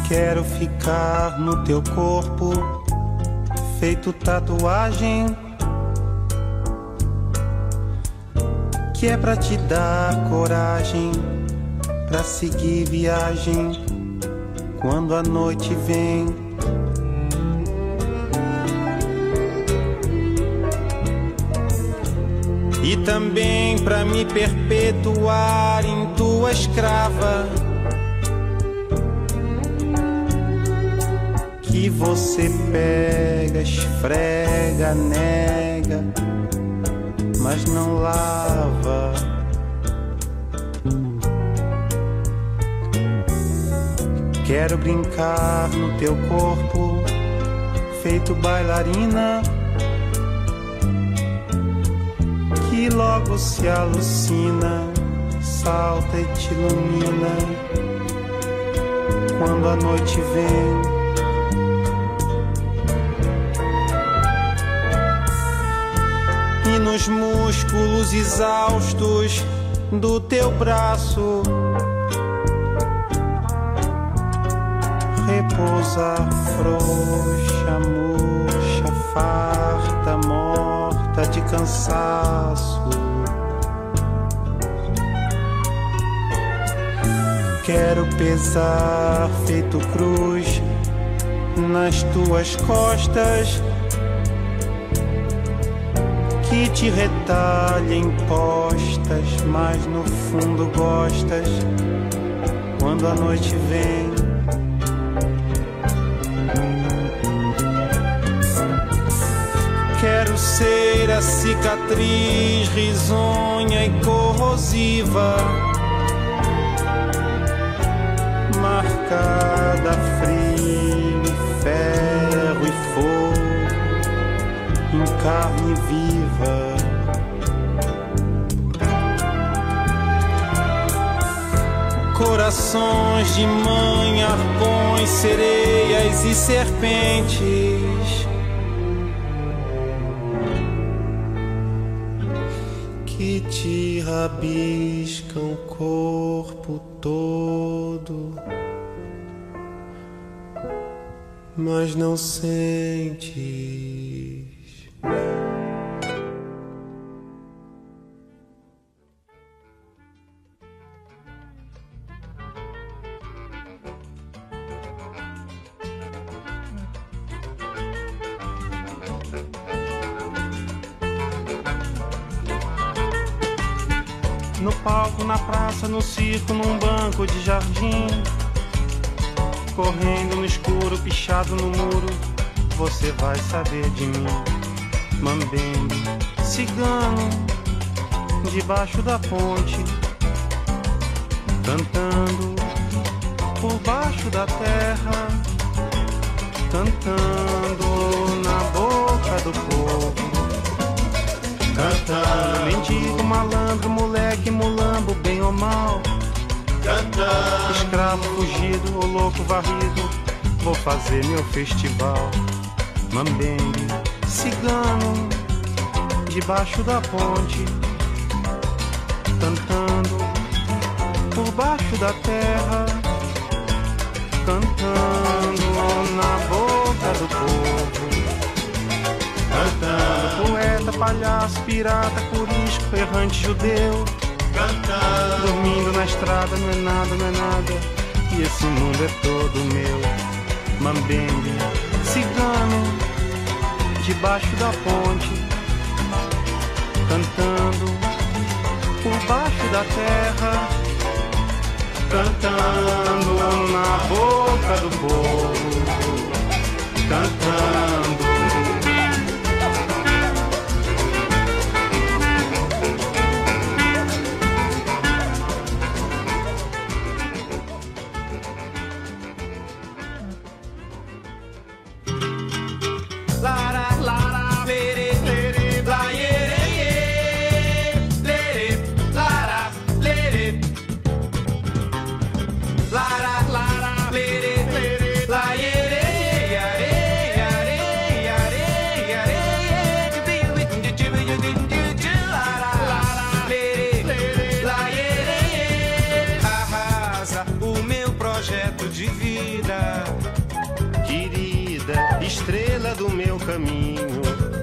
Quero ficar no teu corpo, feito tatuagem, que é pra te dar coragem, pra seguir viagem quando a noite vem. E também pra me perpetuar em tua escrava, que você pega, esfrega, nega, mas não lava. Quero brincar no teu corpo, feito bailarina, que logo se alucina, salta e te ilumina quando a noite vem. E nos músculos exaustos do teu braço repousa frouxa, murcha, farta, morta de cansaço. Quero pesar feito cruz nas tuas costas, que te retalhem postas, mas no fundo gostas quando a noite vem. Quero ser a cicatriz risonha e corrosiva, marcada a frio, ferro e fogo, em carne viva. Corações de mãe, arpões, sereias e serpentes, que te rabiscam o corpo todo, mas não sentes. No palco, na praça, no circo, num banco de jardim, correndo no escuro, pichado no muro, você vai saber de mim. Mambembe, cigano, debaixo da ponte, cantando por baixo da terra, cantando na boca do povo. Cantando, mendigo, malandro, moleque, mulambo, bem ou mal. Cantando, escravo fugido ou louco varrido, vou fazer meu festival. Mambembe, cigano, debaixo da ponte, cantando por baixo da terra, cantando na boca do povo. Cantando, poeta, palhaço, pirata, corisco, errante judeu, cantando, dormindo na estrada, não é nada, não é nada, e esse mundo é todo meu. Mambembe, cigano, debaixo da ponte, cantando por baixo da terra, cantando na boca do povo, cantando. Arrasa o meu projeto de vida. do meu caminho.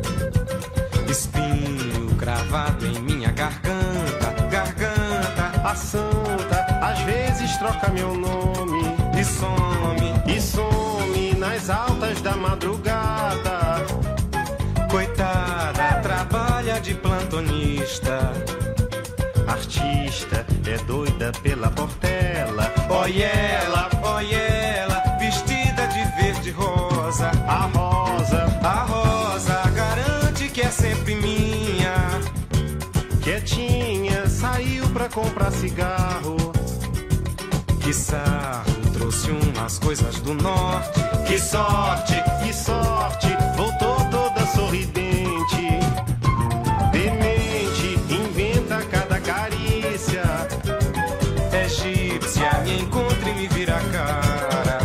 Espinho cravado em minha garganta, garganta. A santa às vezes troca meu nome e some, e some nas altas da madrugada. Coitada, trabalha de plantonista. Artista é doida pela Portela. Olha ela, olha ela, vestida de verde rosa. A rosa, a rosa garante que é sempre minha. Quietinha, saiu pra comprar cigarro. Que sarro, trouxe umas coisas do norte. Que sorte, que sorte, voltou toda sorridente. Demente, inventa cada carícia. Egípcia, me encontra e me vira a cara.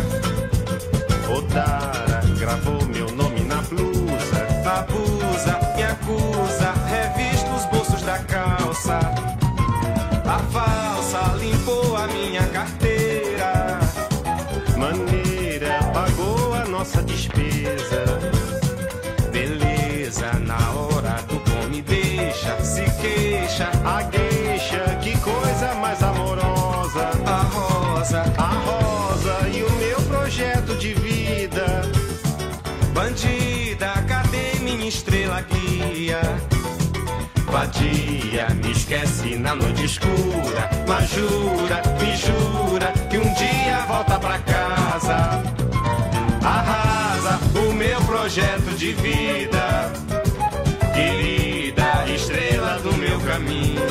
Odara, gravou meu nome na blusa. Abusa, me acusa, revista os bolsos da calça. A falsa limpou a minha carteira. Maneira, pagou a nossa despesa. Beleza, na hora do bom me deixa, se queixa. A gueixa, que coisa mais amorosa. A rosa, a rosa e o meu projeto de vida. Bandida, cadê minha estrela guia? Vadia, me esquece na noite escura. Mas jura, me jura que um dia volta pra casa. Arrasa o meu projeto de vida. Querida, estrela do meu caminho.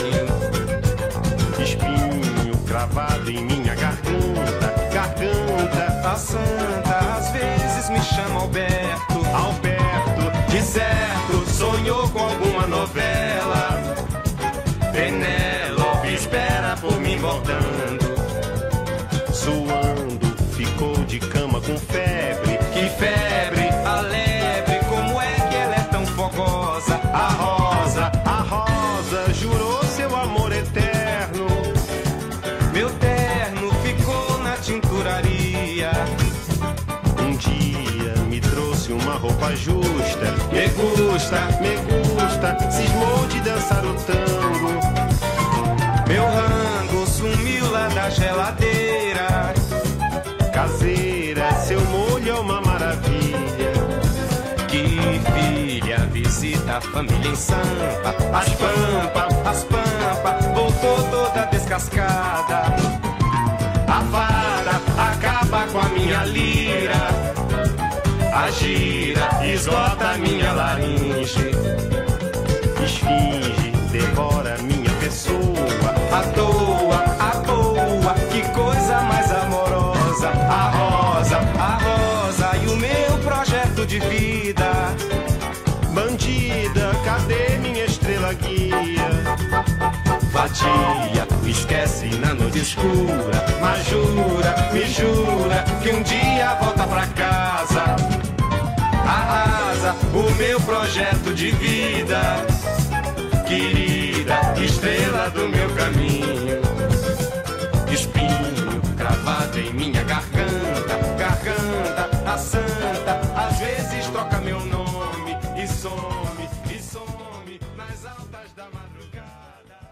Espinho cravado em minha garganta, garganta. A santa às vezes me chama Alberto. Alberto, de certo, sonhou com alguma novela. Penélope espera por mim voltando. Suando, ficou de cama com febre. Que febre, a lebre, como é que ela é tão fogosa? A rosa, a rosa, jurou seu amor eterno. Meu terno ficou na tinturaria. Um dia me trouxe uma roupa justa. Me gusta, me gusta, cismou de dançar o tango. Meu rango sumiu lá da geladeira. Caseira, seu molho é uma maravilha. Que filha, visita a família em Sampa. As pampas, as pampas, voltou toda descascada. A vara acaba com a minha lira. A gira esgota minha laringe. Esfinge devora minha pessoa. À toa, à toa, que coisa mais amorosa. A rosa, a rosa e o meu projeto de vida. Bandida, cadê minha estrela guia? Vadia, me esquece na noite escura. Mas jura, me jura que um dia volta pra casa. Arrasa o meu projeto de vida. Querida, estrela do meu caminho. Espinho cravado em minha garganta, garganta. A santa às vezes troca meu nome e some, e some nas altas da madrugada.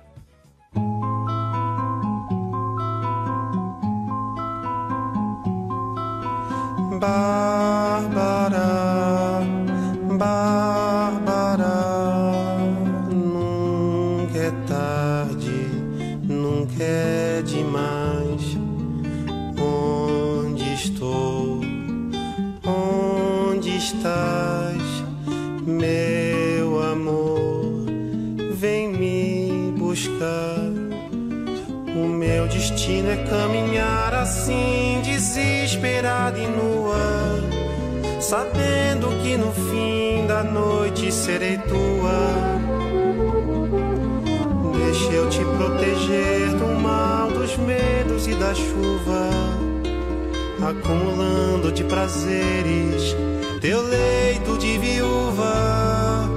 Bárbara, Bárbara, nunca é tarde, nunca é demais. Onde estou? Onde estás, meu amor? Vem me buscar. O meu destino é caminhar assim, desesperada e nua, sabendo que no fim da noite serei tua. Deixa eu te proteger do mal, dos medos e da chuva, acumulando de prazeres teu leito de viúva.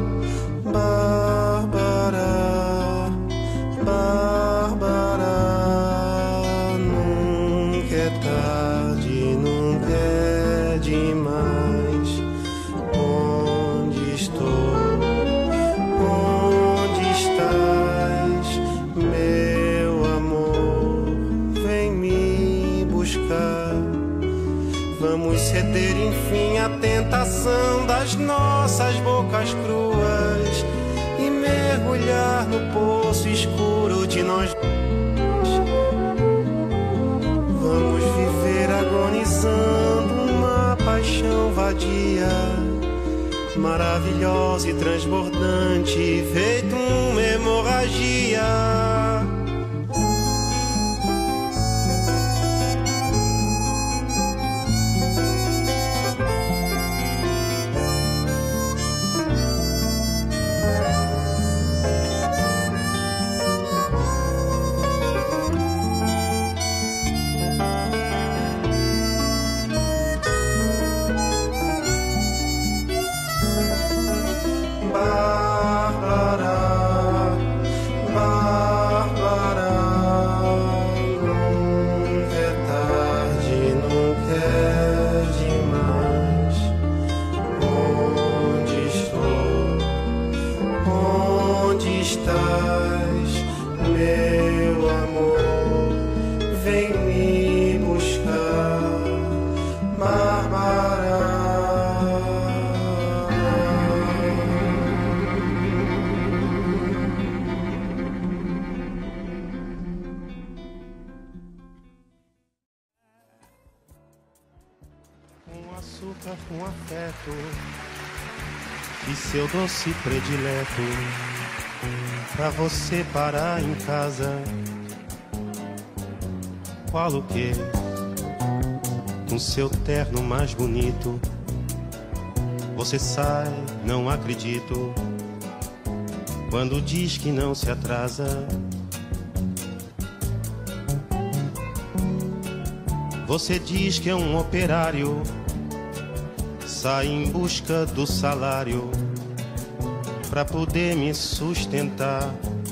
Bárbara, Bárbara, nunca é tarde, nunca é demais. Oh, buscar. Vamos ceder enfim à tentação das nossas bocas cruas e mergulhar no poço escuro de nós. Vamos viver agonizando uma paixão vadia, maravilhosa e transbordante, feito uma hemorragia. Com afeto e seu doce predileto, pra você parar em casa. Qual o quê? Com seu terno mais bonito, você sai, não acredito, quando diz que não se atrasa. Você diz que é um operário, sai em busca do salário pra poder me sustentar.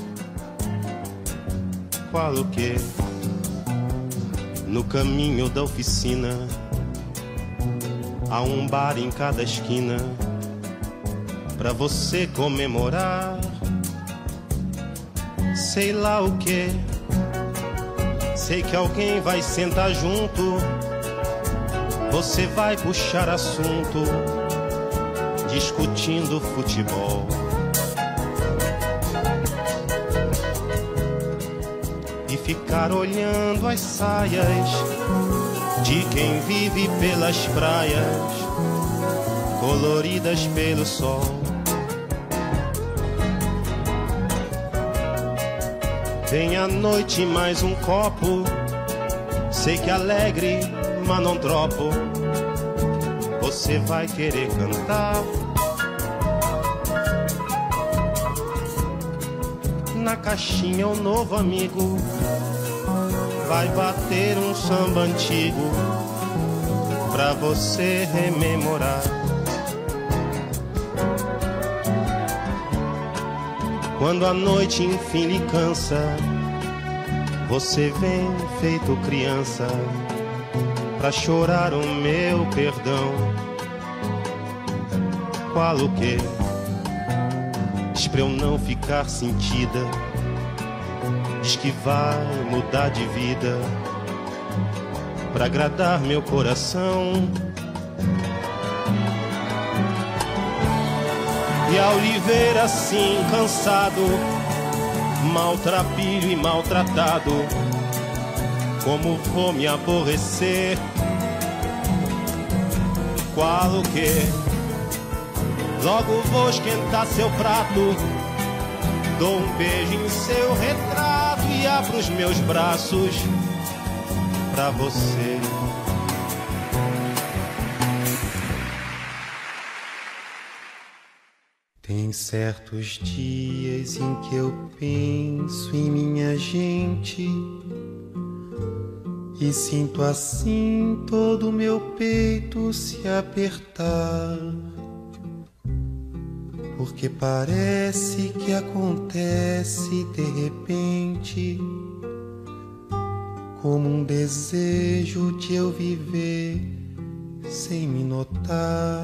Qual o quê? No caminho da oficina há um bar em cada esquina pra você comemorar. Sei lá o quê, sei que alguém vai sentar junto, você vai puxar assunto, discutindo futebol. E ficar olhando as saias de quem vive pelas praias, coloridas pelo sol. Vem a noite mais um copo, sei que alegre, mas não dropo. Você vai querer cantar na caixinha o novo amigo vai bater um samba antigo pra você rememorar. Quando a noite enfim lhe cansa, você vem feito criança pra chorar o meu perdão. Qual o quê? Diz pra eu não ficar sentida, diz que vai mudar de vida pra agradar meu coração. E ao lhe ver assim cansado, maltrapilho e maltratado, como vou me aborrecer? Qual o quê? Logo vou esquentar seu prato, dou um beijo em seu retrato e abro os meus braços pra você. Tem certos dias em que eu penso em minha gente e sinto assim todo o meu peito se apertar, porque parece que acontece de repente, como um desejo de eu viver sem me notar.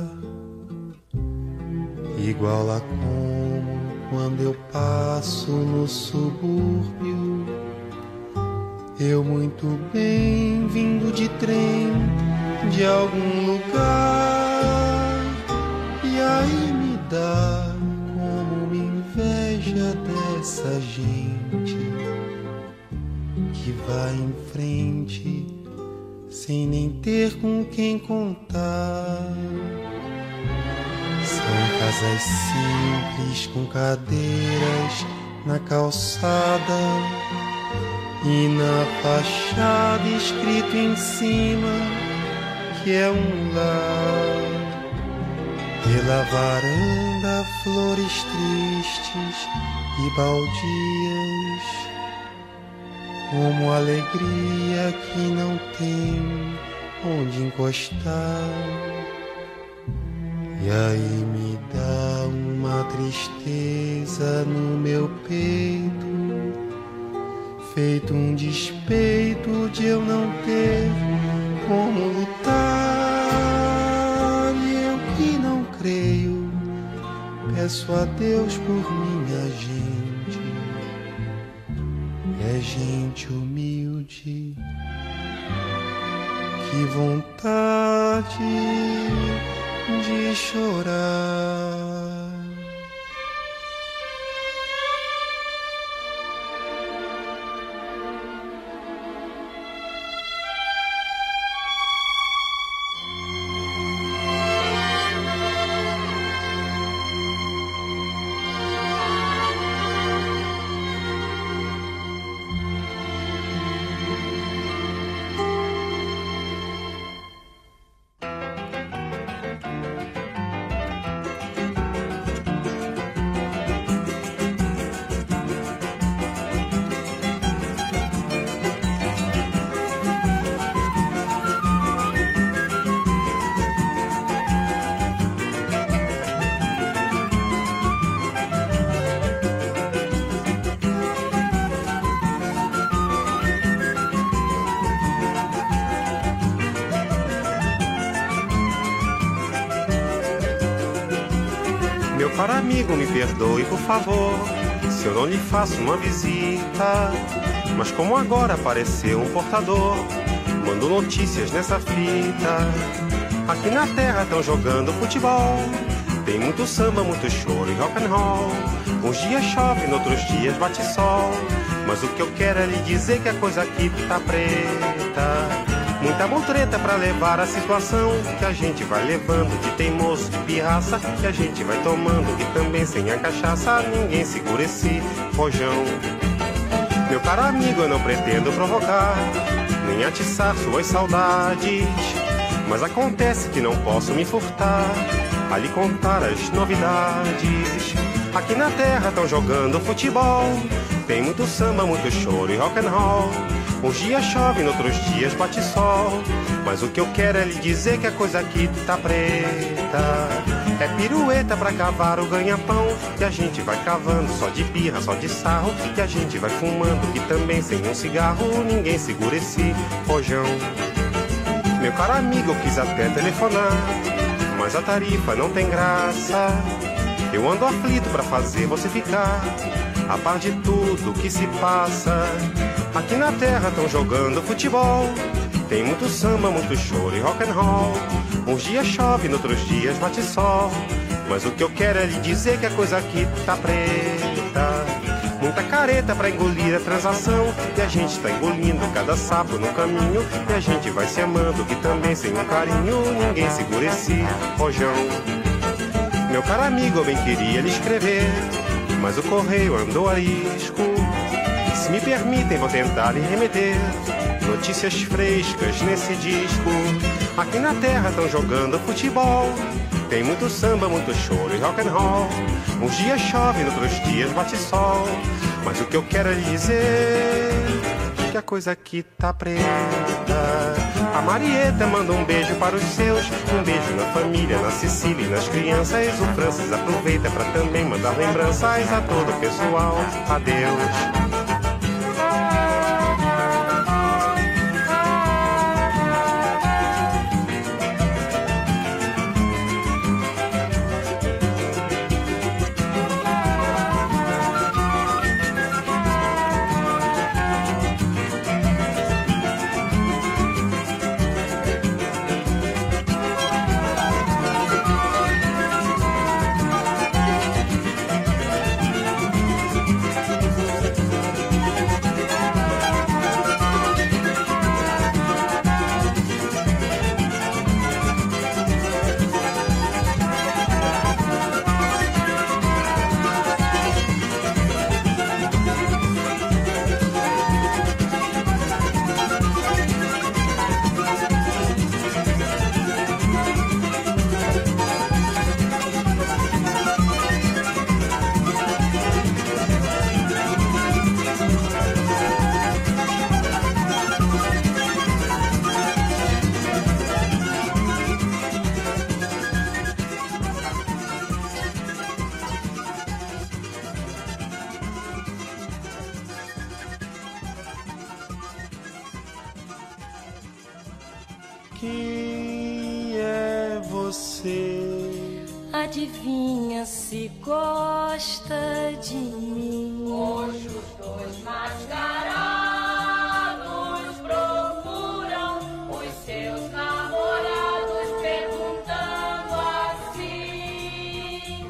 Igual a como quando eu passo no subúrbio, eu muito bem vindo de trem de algum lugar, e aí me dá como uma inveja dessa gente que vai em frente sem nem ter com quem contar. São casas simples com cadeiras na calçada e na fachada escrito em cima que é um lar. Pela varanda flores tristes e baldias, como alegria que não tem onde encostar. E aí me dá uma tristeza no meu peito, feito um despeito de eu não ter como lutar. E eu que não creio, peço a Deus por minha gente. É gente humilde, que vontade de chorar. Caro amigo, me perdoe, por favor, se eu não lhe faço uma visita. Mas como agora apareceu um portador, mando notícias nessa fita. Aqui na terra estão jogando futebol, tem muito samba, muito choro e rock and roll. Uns dias chove, noutros dias bate sol, mas o que eu quero é lhe dizer que a coisa aqui tá preta. Muita mutreta pra levar a situação que a gente vai levando de teimoso, de pirraça, que a gente vai tomando, e também sem a cachaça ninguém segura esse rojão. Meu caro amigo, eu não pretendo provocar, nem atiçar suas saudades, mas acontece que não posso me furtar a lhe contar as novidades. Aqui na terra estão jogando futebol, tem muito samba, muito choro e rock and roll. Uns dias chove, noutros dias bate sol, mas o que eu quero é lhe dizer que a coisa aqui tá preta. É pirueta pra cavar o ganha-pão, que a gente vai cavando só de birra, só de sarro, que a gente vai fumando, que também sem um cigarro ninguém segura esse rojão. Meu caro amigo, eu quis até telefonar, mas a tarifa não tem graça. Eu ando aflito pra fazer você ficar a par de tudo que se passa. Aqui na terra estão jogando futebol, tem muito samba, muito choro e rock and roll. Uns dias chove, noutros dias bate sol, mas o que eu quero é lhe dizer que a coisa aqui tá preta. Muita careta pra engolir a transação, e a gente tá engolindo cada sapo no caminho, e a gente vai se amando, que também sem um carinho ninguém segura esse rojão. Meu caro amigo, eu bem queria lhe escrever, mas o correio andou a risco. Se me permitem, vou tentar lhe remeter notícias frescas nesse disco. Aqui na terra estão jogando futebol, tem muito samba, muito choro e rock and roll. Uns dias chove, noutros dias bate sol, mas o que eu quero é lhe dizer que a coisa aqui tá preta. A Marieta manda um beijo para os seus, um beijo na família, na Cecília e nas crianças. O Francis aproveita para também mandar lembranças a todo o pessoal. Adeus. Quem é você? Adivinha se gosta de mim? Hoje os dois mascarados procuram os seus namorados perguntando assim: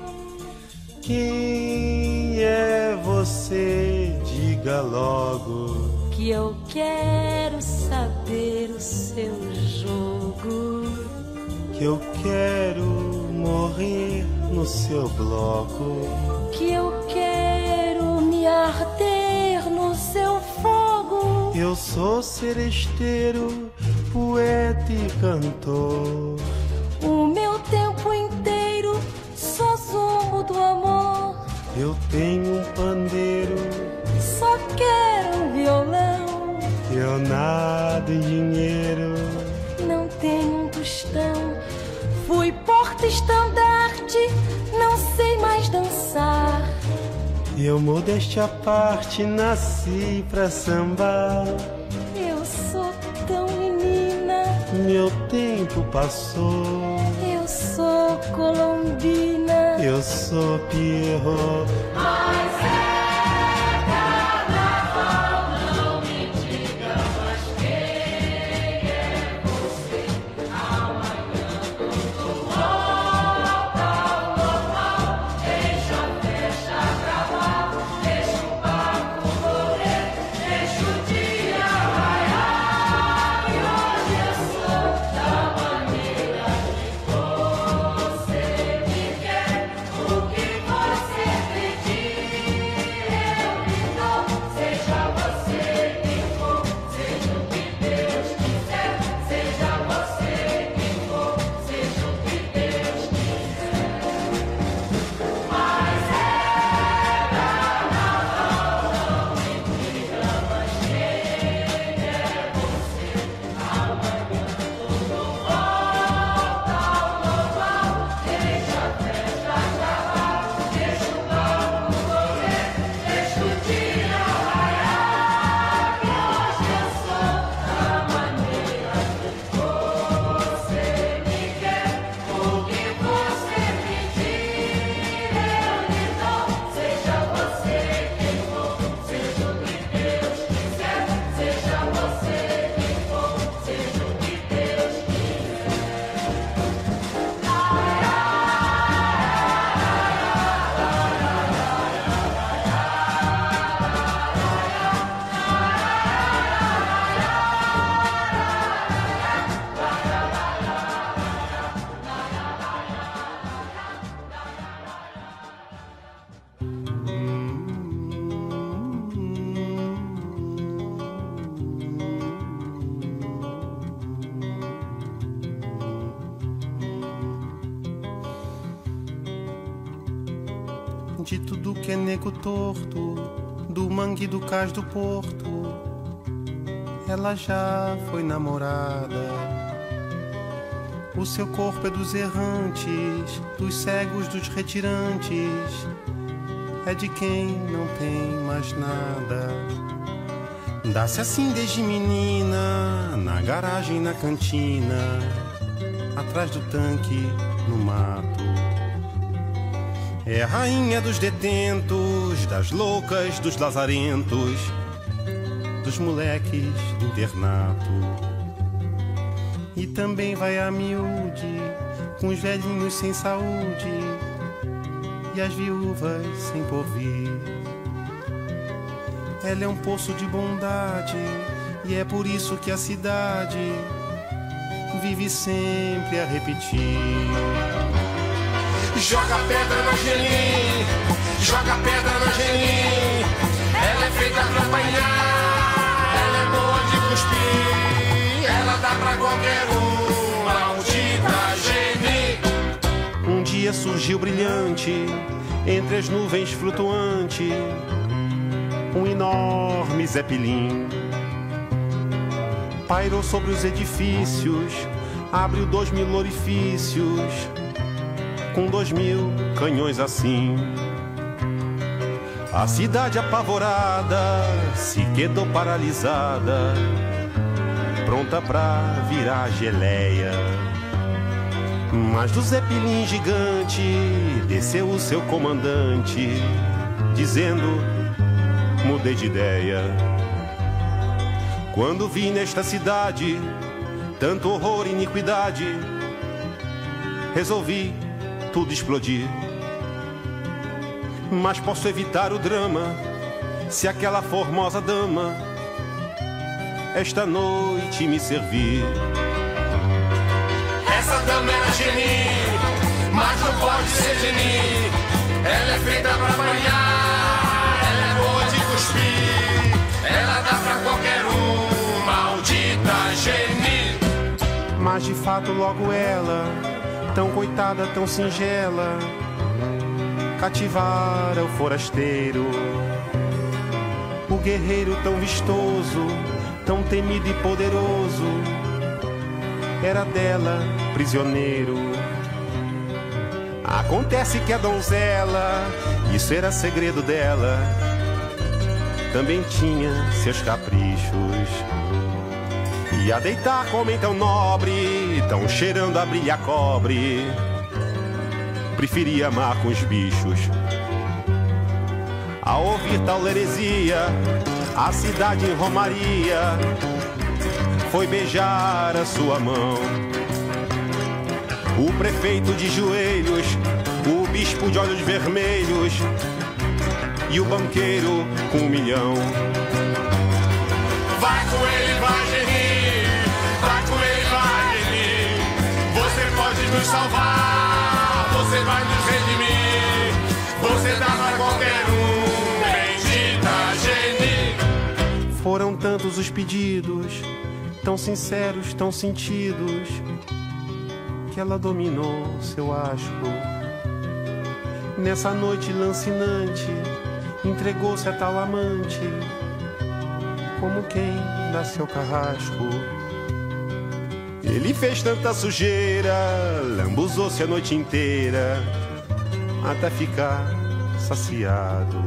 Quem é você? Diga logo. Que eu quero saber o seu jogo. Que eu quero morrer no seu bloco. Que eu quero me arder no seu fogo. Eu sou seresteiro, poeta e cantor. O meu tempo inteiro só zumbo do amor. Eu tenho um pandeiro, só quero um violão. Eu nado em dinheiro, não tenho um tostão. Fui porta-estandarte, não sei mais dançar. Eu modéstia à parte, nasci pra sambar. Eu sou tão menina, meu tempo passou. Eu sou colombina, eu sou Pierrot. Mas é carnaval, não me diga mais quem é você. Amanhã tudo volta ao normal. Deixa a festa acabar, deixa o barco correr, deixa o dia raiar. E hoje eu sou da maneira que você me quer. O que você pedir, eu lhe dou. Seja você quem for, seja o que Deus quiser. Seja você quem for, seja o que Deus quiser. Mas é carnaval, não me diga mais quem é você. Amanhã tudo volta ao normal. Deixa a festa acabar, deixa o barco correr, deixa o dia raiar. Que hoje eu sou da maneira que você me quer. O que você pedir, eu lhe dou. Seja você quem for, seja o que Deus quiser. Seja você quem for, seja o que Deus De tudo que é nego torto, do mangue do cais do porto, ela já foi namorada. O seu corpo é dos errantes, dos cegos, dos retirantes, é de quem não tem mais nada. Dá-se assim desde menina, na garagem, na cantina, atrás do tanque, no mato. É a rainha dos detentos, das loucas, dos lazarentos, dos moleques do internato. E também vai a miúde, com os velhinhos sem saúde e as viúvas sem porvir. Ela é um poço de bondade e é por isso que a cidade vive sempre a repetir. Joga pedra na Angelim, joga pedra na Angelim. Ela é feita pra apanhar, ela é boa de cuspir. Ela dá pra qualquer um, maldita geni. Um dia surgiu brilhante, entre as nuvens flutuante, um enorme zeppelin. Pairou sobre os edifícios, abriu dois mil orifícios, com dois mil canhões assim. A cidade apavorada se quedou paralisada pronta pra virar geleia. Mas do Zeppelin gigante desceu o seu comandante, dizendo: mudei de ideia. Quando vi nesta cidade tanto horror e iniquidade, resolvi tudo explodir. Mas posso evitar o drama se aquela formosa dama esta noite me servir. Essa dama era geni, mas não pode ser geni. Ela é feita pra apanhar, ela é boa de cuspir. Ela dá pra qualquer um, maldita geni. Mas de fato logo ela, tão coitada, tão singela, cativara o forasteiro. O guerreiro tão vistoso, tão temido e poderoso, era dela prisioneiro. Acontece que a donzela, isso era segredo dela, também tinha seus caprichos. E a deitar com homem tão nobre, tão cheirando a brilha cobre, preferia amar com os bichos. Ao ouvir tal heresia, a cidade em romaria foi beijar a sua mão. O prefeito de joelhos, o bispo de olhos vermelhos e o banqueiro com um milhão. Vai com ele, vai geni, vai com ele, vai geni. Você pode nos salvar, você vai nos redimir. Você dá pra qualquer um, bendita geni. Foram tantos os pedidos, tão sinceros, tão sentidos, que ela dominou seu asco. Nessa noite lancinante, entregou-se a tal amante, como quem dá seu carrasco. Ele fez tanta sujeira, lambuzou-se a noite inteira, até ficar saciado.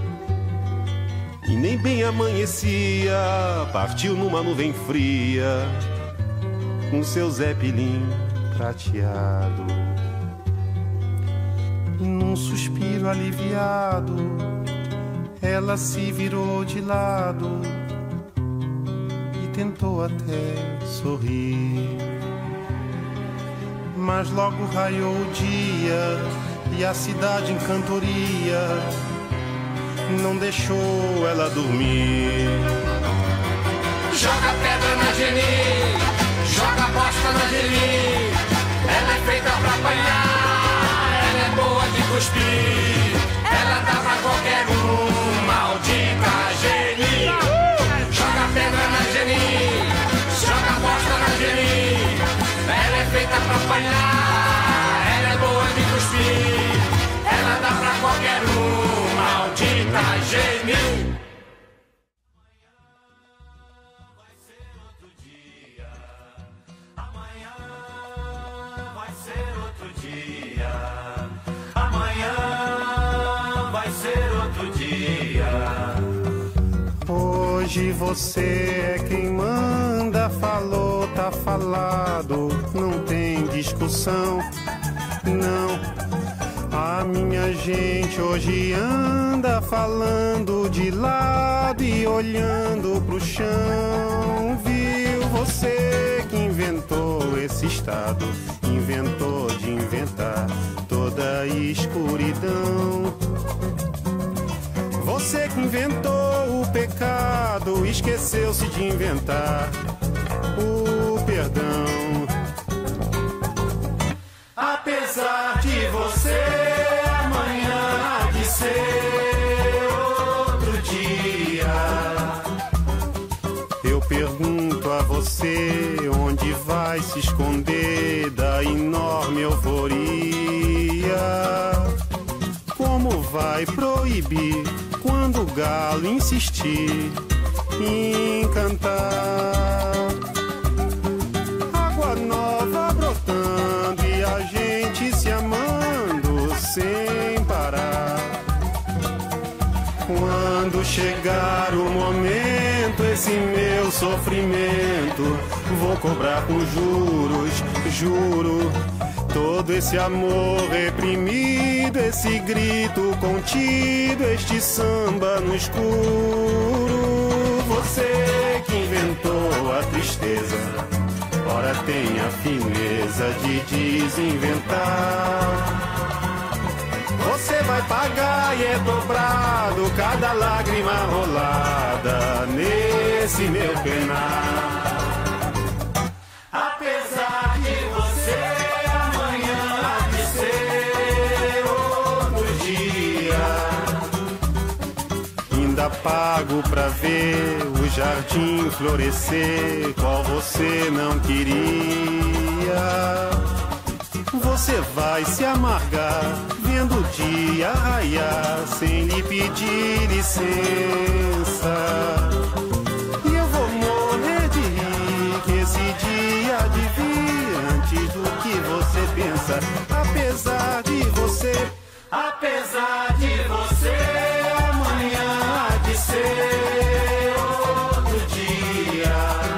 E nem bem amanhecia, partiu numa nuvem fria, com seu Zeppelin prateado. E num suspiro aliviado, ela se virou de lado e tentou até sorrir. Mas logo raiou o dia e a cidade em cantoria não deixou ela dormir. Joga pedra na geni, joga bosta na geni. Ela é feita pra apanhar, ela é boa de cuspir. Ela dá pra qualquer um, maldita geni. Joga pedra na geni, joga bosta na geni. Ela é feita pra apanhar, ela é boa de cuspir. Ela dá pra qualquer um, maldita geni. Hoje você é quem manda, falou, tá falado, não tem discussão, não. A minha gente hoje anda falando de lado e olhando pro chão. Viu você que inventou esse estado, inventou de inventar toda a escuridão. Você que inventou o pecado, esqueceu-se de inventar o perdão. Apesar de você, amanhã há de ser outro dia. Eu pergunto a você, onde vai se esconder da enorme euforia? Como vai proibir quando o galo insistir em cantar? Água nova brotando e a gente se amando sem parar. Quando chegar o momento, esse meu sofrimento vou cobrar com juros, juro. Todo esse amor reprimido, esse grito contido, este samba no escuro. Você que inventou a tristeza, ora tem a fineza de desinventar. Você vai pagar e é dobrado cada lágrima rolada nesse meu penar. Apesar de você amanhã há de ser outro dia, ainda pago pra ver o jardim florescer, qual você não queria. Você vai se amargar vendo o dia raiar sem lhe pedir licença. E eu vou morrer de rir que esse dia há de vir antes do que você pensa. Apesar de você, apesar de você, amanhã há de ser outro dia.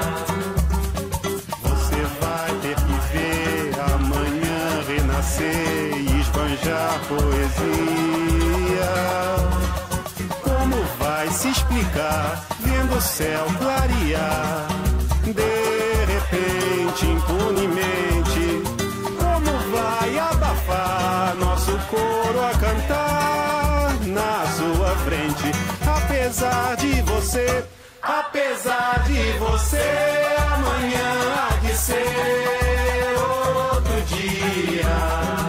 Você vai ter que ver amanhã renascer e esbanjar poesia. Como vai se explicar vendo o céu clarear de repente, impunemente? Como vai abafar nosso coro a cantar na sua frente? Apesar de você, apesar de você, amanhã há de ser outro dia.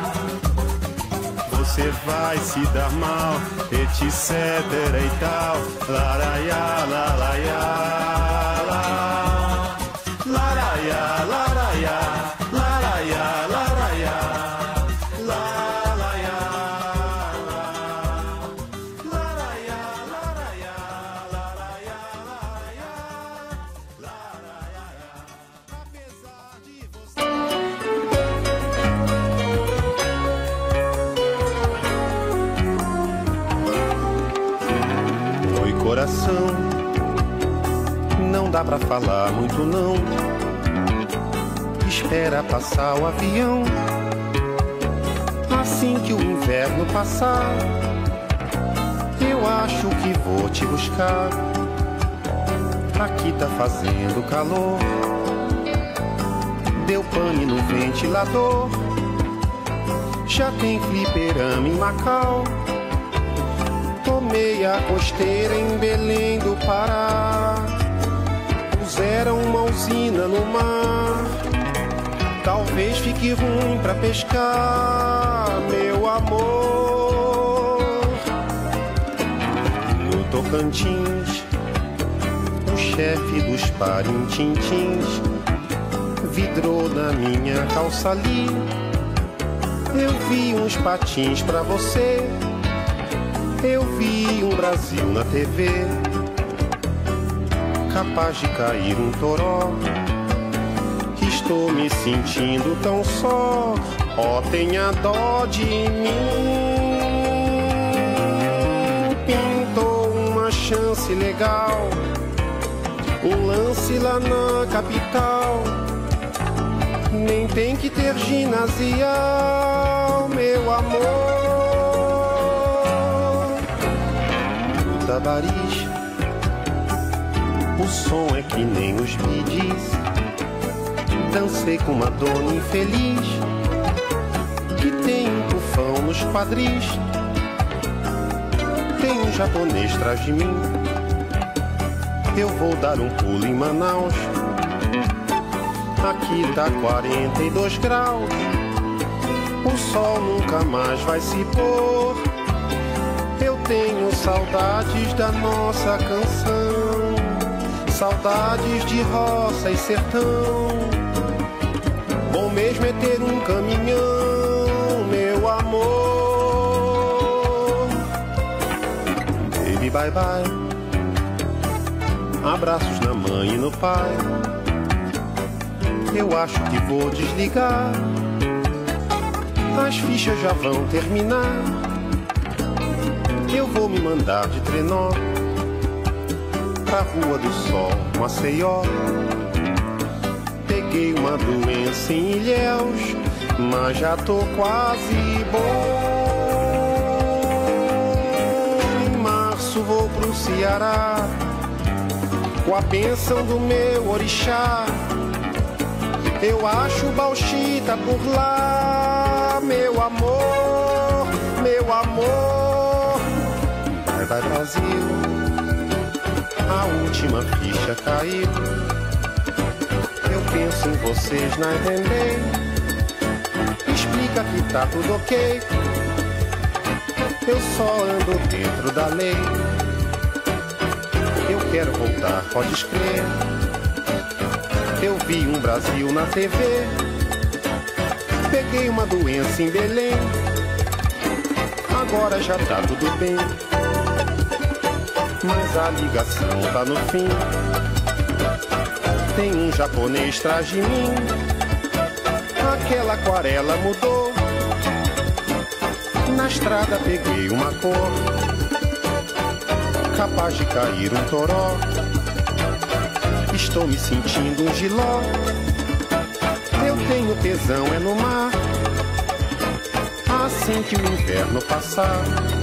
Você vai se dar mal, etc e tal. Laraiá, laraiá, laraiá, laraiá, laraiá, laraiá, laraiá, laraiá, laraiá, laraiá, apesar de você. Coração, não dá pra falar muito não. Espera passar o avião. Assim que o inverno passar, eu acho que vou te buscar. Aqui tá fazendo calor, deu pane no ventilador. Já tem fliperama em Macau. Tomei a costeira em Belém do Pará. Puseram uma usina no mar. Talvez fique ruim pra pescar, meu amor. No Tocantins, o chefe dos parintintins vidrou na minha calça ali. Eu vi uns patins pra você. Eu vi um Brasil na T V, capaz de cair um toró. Estou me sentindo tão só, ó, tenha dó de mim. Pintou uma chance legal, um lance lá na capital. Nem tem que ter ginasial, meu amor. Tabaris, o som é que nem os midis. Dancei com uma dona infeliz que tem um tufão nos quadris. Tem um japonês atrás de mim. Eu vou dar um pulo em Manaus. Aqui tá quarenta e dois graus. O sol nunca mais vai se pôr. Eu tenho saudades da nossa canção, saudades de roça e sertão. Bom mesmo é ter um caminhão, meu amor. Baby, bye bye. Abraços na mãe e no pai. Eu acho que vou desligar. As fichas já vão terminar. Eu vou me mandar de trenó pra Rua do Sol, Maceió. Peguei uma doença em Ilhéus, mas já tô quase bom. Em março vou pro Ceará, com a bênção do meu orixá. Eu acho bauxita por lá, meu amor, meu amor. Vai, vai, Brasil, a última ficha caiu. Eu penso em vocês, não entendem? Explica que tá tudo ok. Eu só ando dentro da lei. Eu quero voltar, podes crer. Eu vi um Brasil na T V. Peguei uma doença em Belém. Agora já tá tudo bem, mas a ligação tá no fim. Tem um japonês atrás de mim. Aquela aquarela mudou. Na estrada peguei uma cor, capaz de cair um toró. Estou me sentindo um giló. Eu tenho tesão é no mar. Assim que o inverno passar,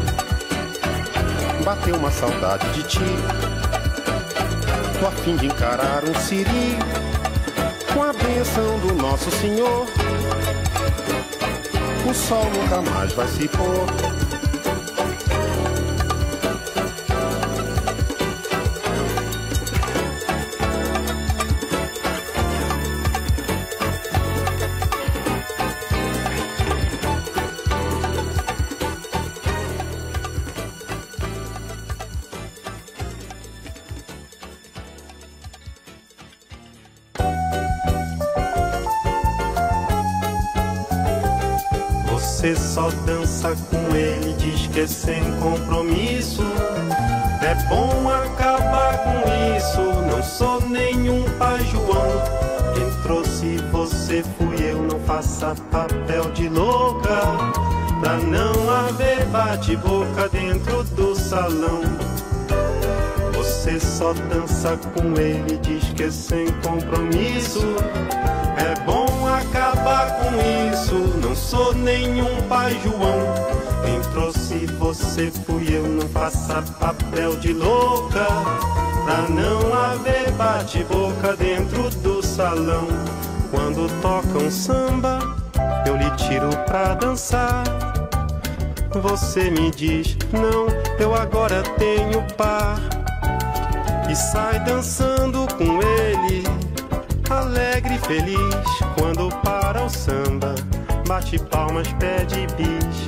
bateu uma saudade de ti. Tô a fim de encarar um siri, com a bênção do Nosso Senhor. O sol nunca mais vai se pôr. Você só dança com ele, diz que é sem compromisso. É bom acabar com isso. Não sou nenhum pai João. Quem trouxe você fui eu. Não faça papel de louca, pra não haver bate-boca dentro do salão. Você só dança com ele, diz que é sem compromisso. É bom acabar com isso. Não sou nenhum pai João. Quem trouxe você fui eu. Não faça papel de louca, pra não haver bate-boca dentro do salão. Quando tocam samba, eu lhe tiro pra dançar. Você me diz, não, eu agora tenho par. E sai dançando com ele, alegre e feliz. Quando para o samba, bate palmas, pede bis.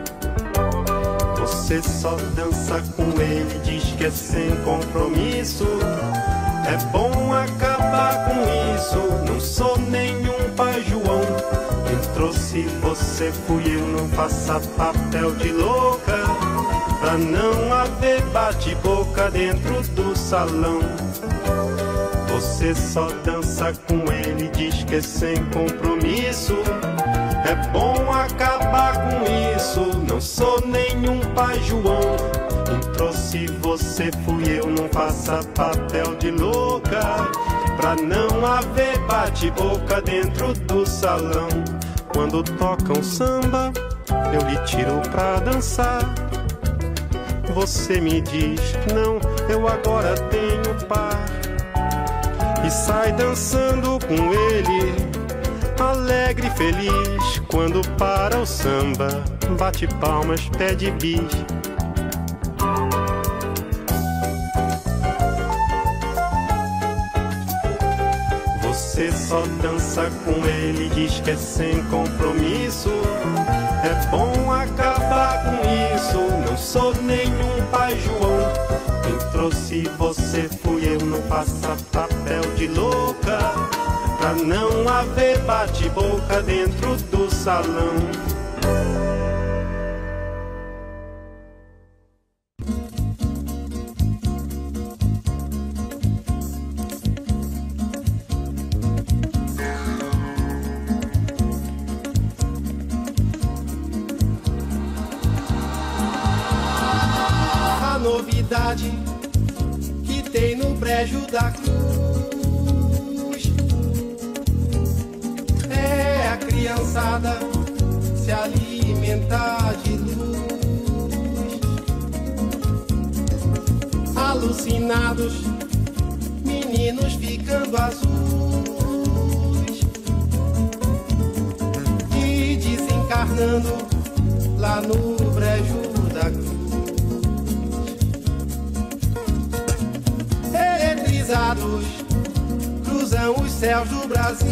Você só dança com ele, diz que é sem compromisso. É bom acabar com isso. Não sou nenhum pai João. Quem trouxe você fui eu. Não faça papel de louca, pra não haver bate-boca dentro do salão. Você só dança com ele, diz que é sem compromisso. É bom acabar com isso. Não sou nenhum pai João. Quem trouxe você fui eu. Não faça papel de louca, pra não haver bate-boca dentro do salão. Quando tocam samba, eu lhe tiro pra dançar. Você me diz, não, eu agora tenho par. E sai dançando com ele, alegre e feliz. Quando para o samba, bate palmas, pede bis. Você só dança com ele, diz que é sem compromisso. É bom acabar com isso. Não sou nenhum pai João. Quem trouxe você fui eu. Não faça papel de louca, pra não haver bate-boca dentro do salão. A novidade que tem no brejo da cruz criançada se alimentar de luz. Alucinados, meninos ficando azuis e desencarnando lá no brejo da cruz. Eletrizados, cruzam os céus do Brasil.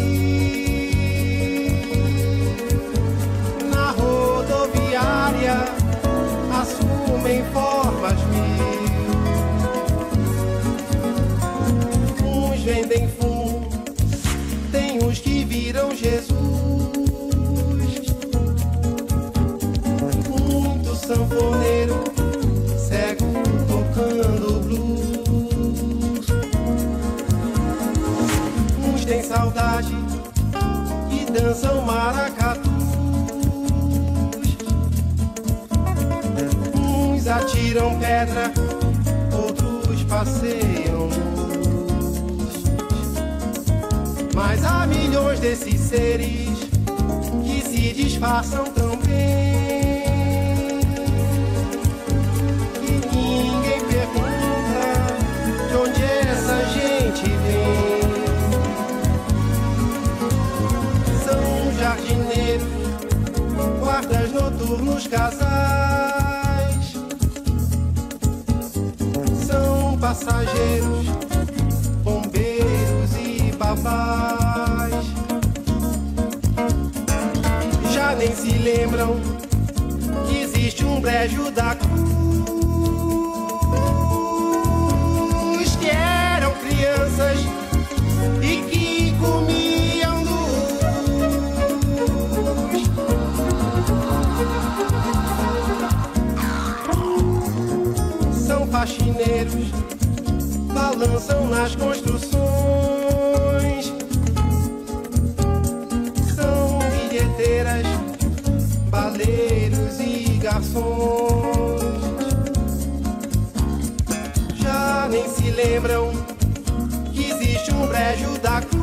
Na rodoviária, assumem formas mil. Uns vendem fumo, tem os que viram Jesus. Muito sanfoneiro, cego tocando blues. Uns têm saudade e dançam maracatus. Uns atiram pedra, outros passeiam luz. Mas há milhões desses seres que se disfarçam tão bem que ninguém pergunta de onde essa gente vem. São jardineiros, guardas noturnos, casais. São passageiros, bombeiros e babás. Já nem se lembram que existe um brejo da cruz, que eram crianças e que comiam luz. São faxineiros, balançam nas construções. São bilheteiras, baleiros e garçons. Já nem se lembram que existe um brejo da cruz,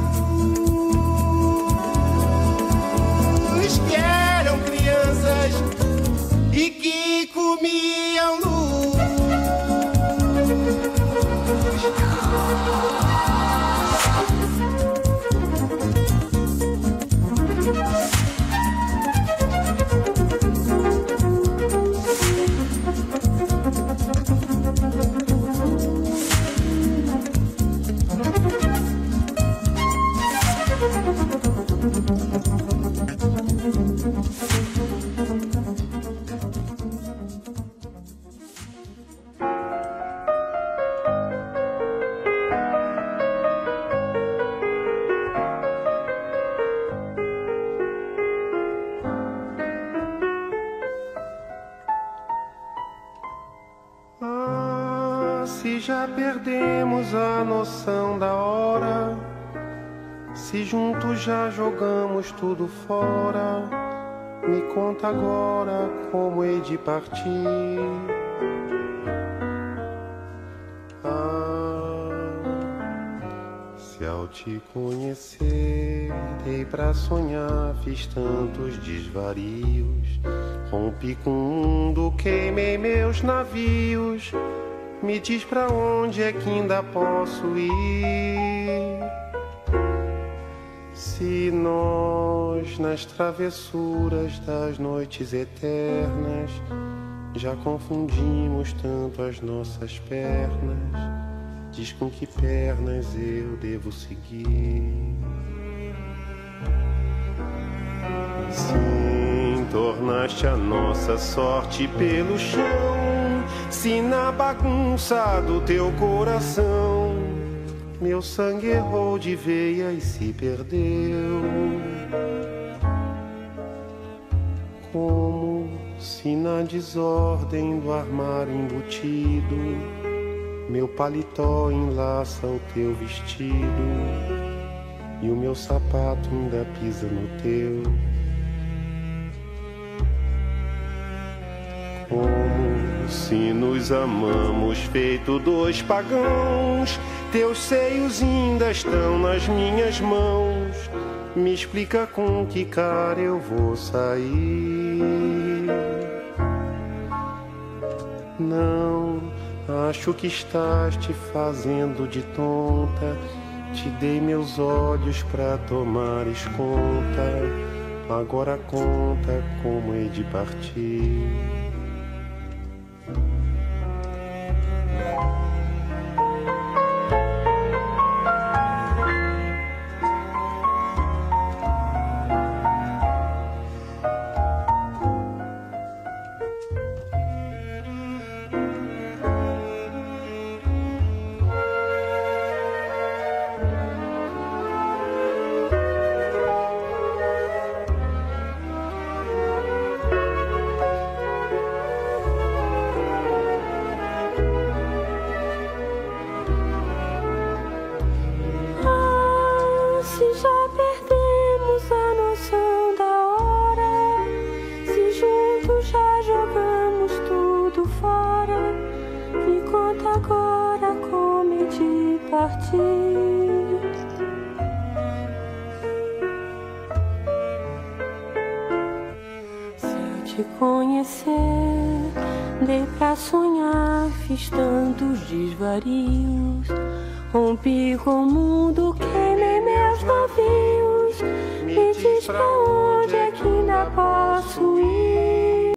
que eram crianças e que comiam luz. Se já perdemos a noção da hora, se juntos já jogamos tudo fora, me conta agora como hei de partir. Ah, se ao te conhecer dei pra sonhar, fiz tantos desvarios, rompi com o mundo, queimei meus navios. Me diz pra onde é que ainda posso ir, se nós nas travessuras das noites eternas já confundimos tanto as nossas pernas. Diz com que pernas eu devo seguir. Sim, tornaste a nossa sorte pelo chão, se na bagunça do teu coração meu sangue errou de veia e se perdeu, como se na desordem do armário embutido meu paletó enlaça o teu vestido e o meu sapato ainda pisa no teu. Como se nos amamos feito dois pagãos, teus seios ainda estão nas minhas mãos, Me explica com que cara eu vou sair. Não, acho que estás te fazendo de tonta. Te dei meus olhos pra tomares conta. Agora conta como hei de partir. Desvarios, rompi com o mundo, queimei meus navios. Me diz pra onde é que ainda posso ir?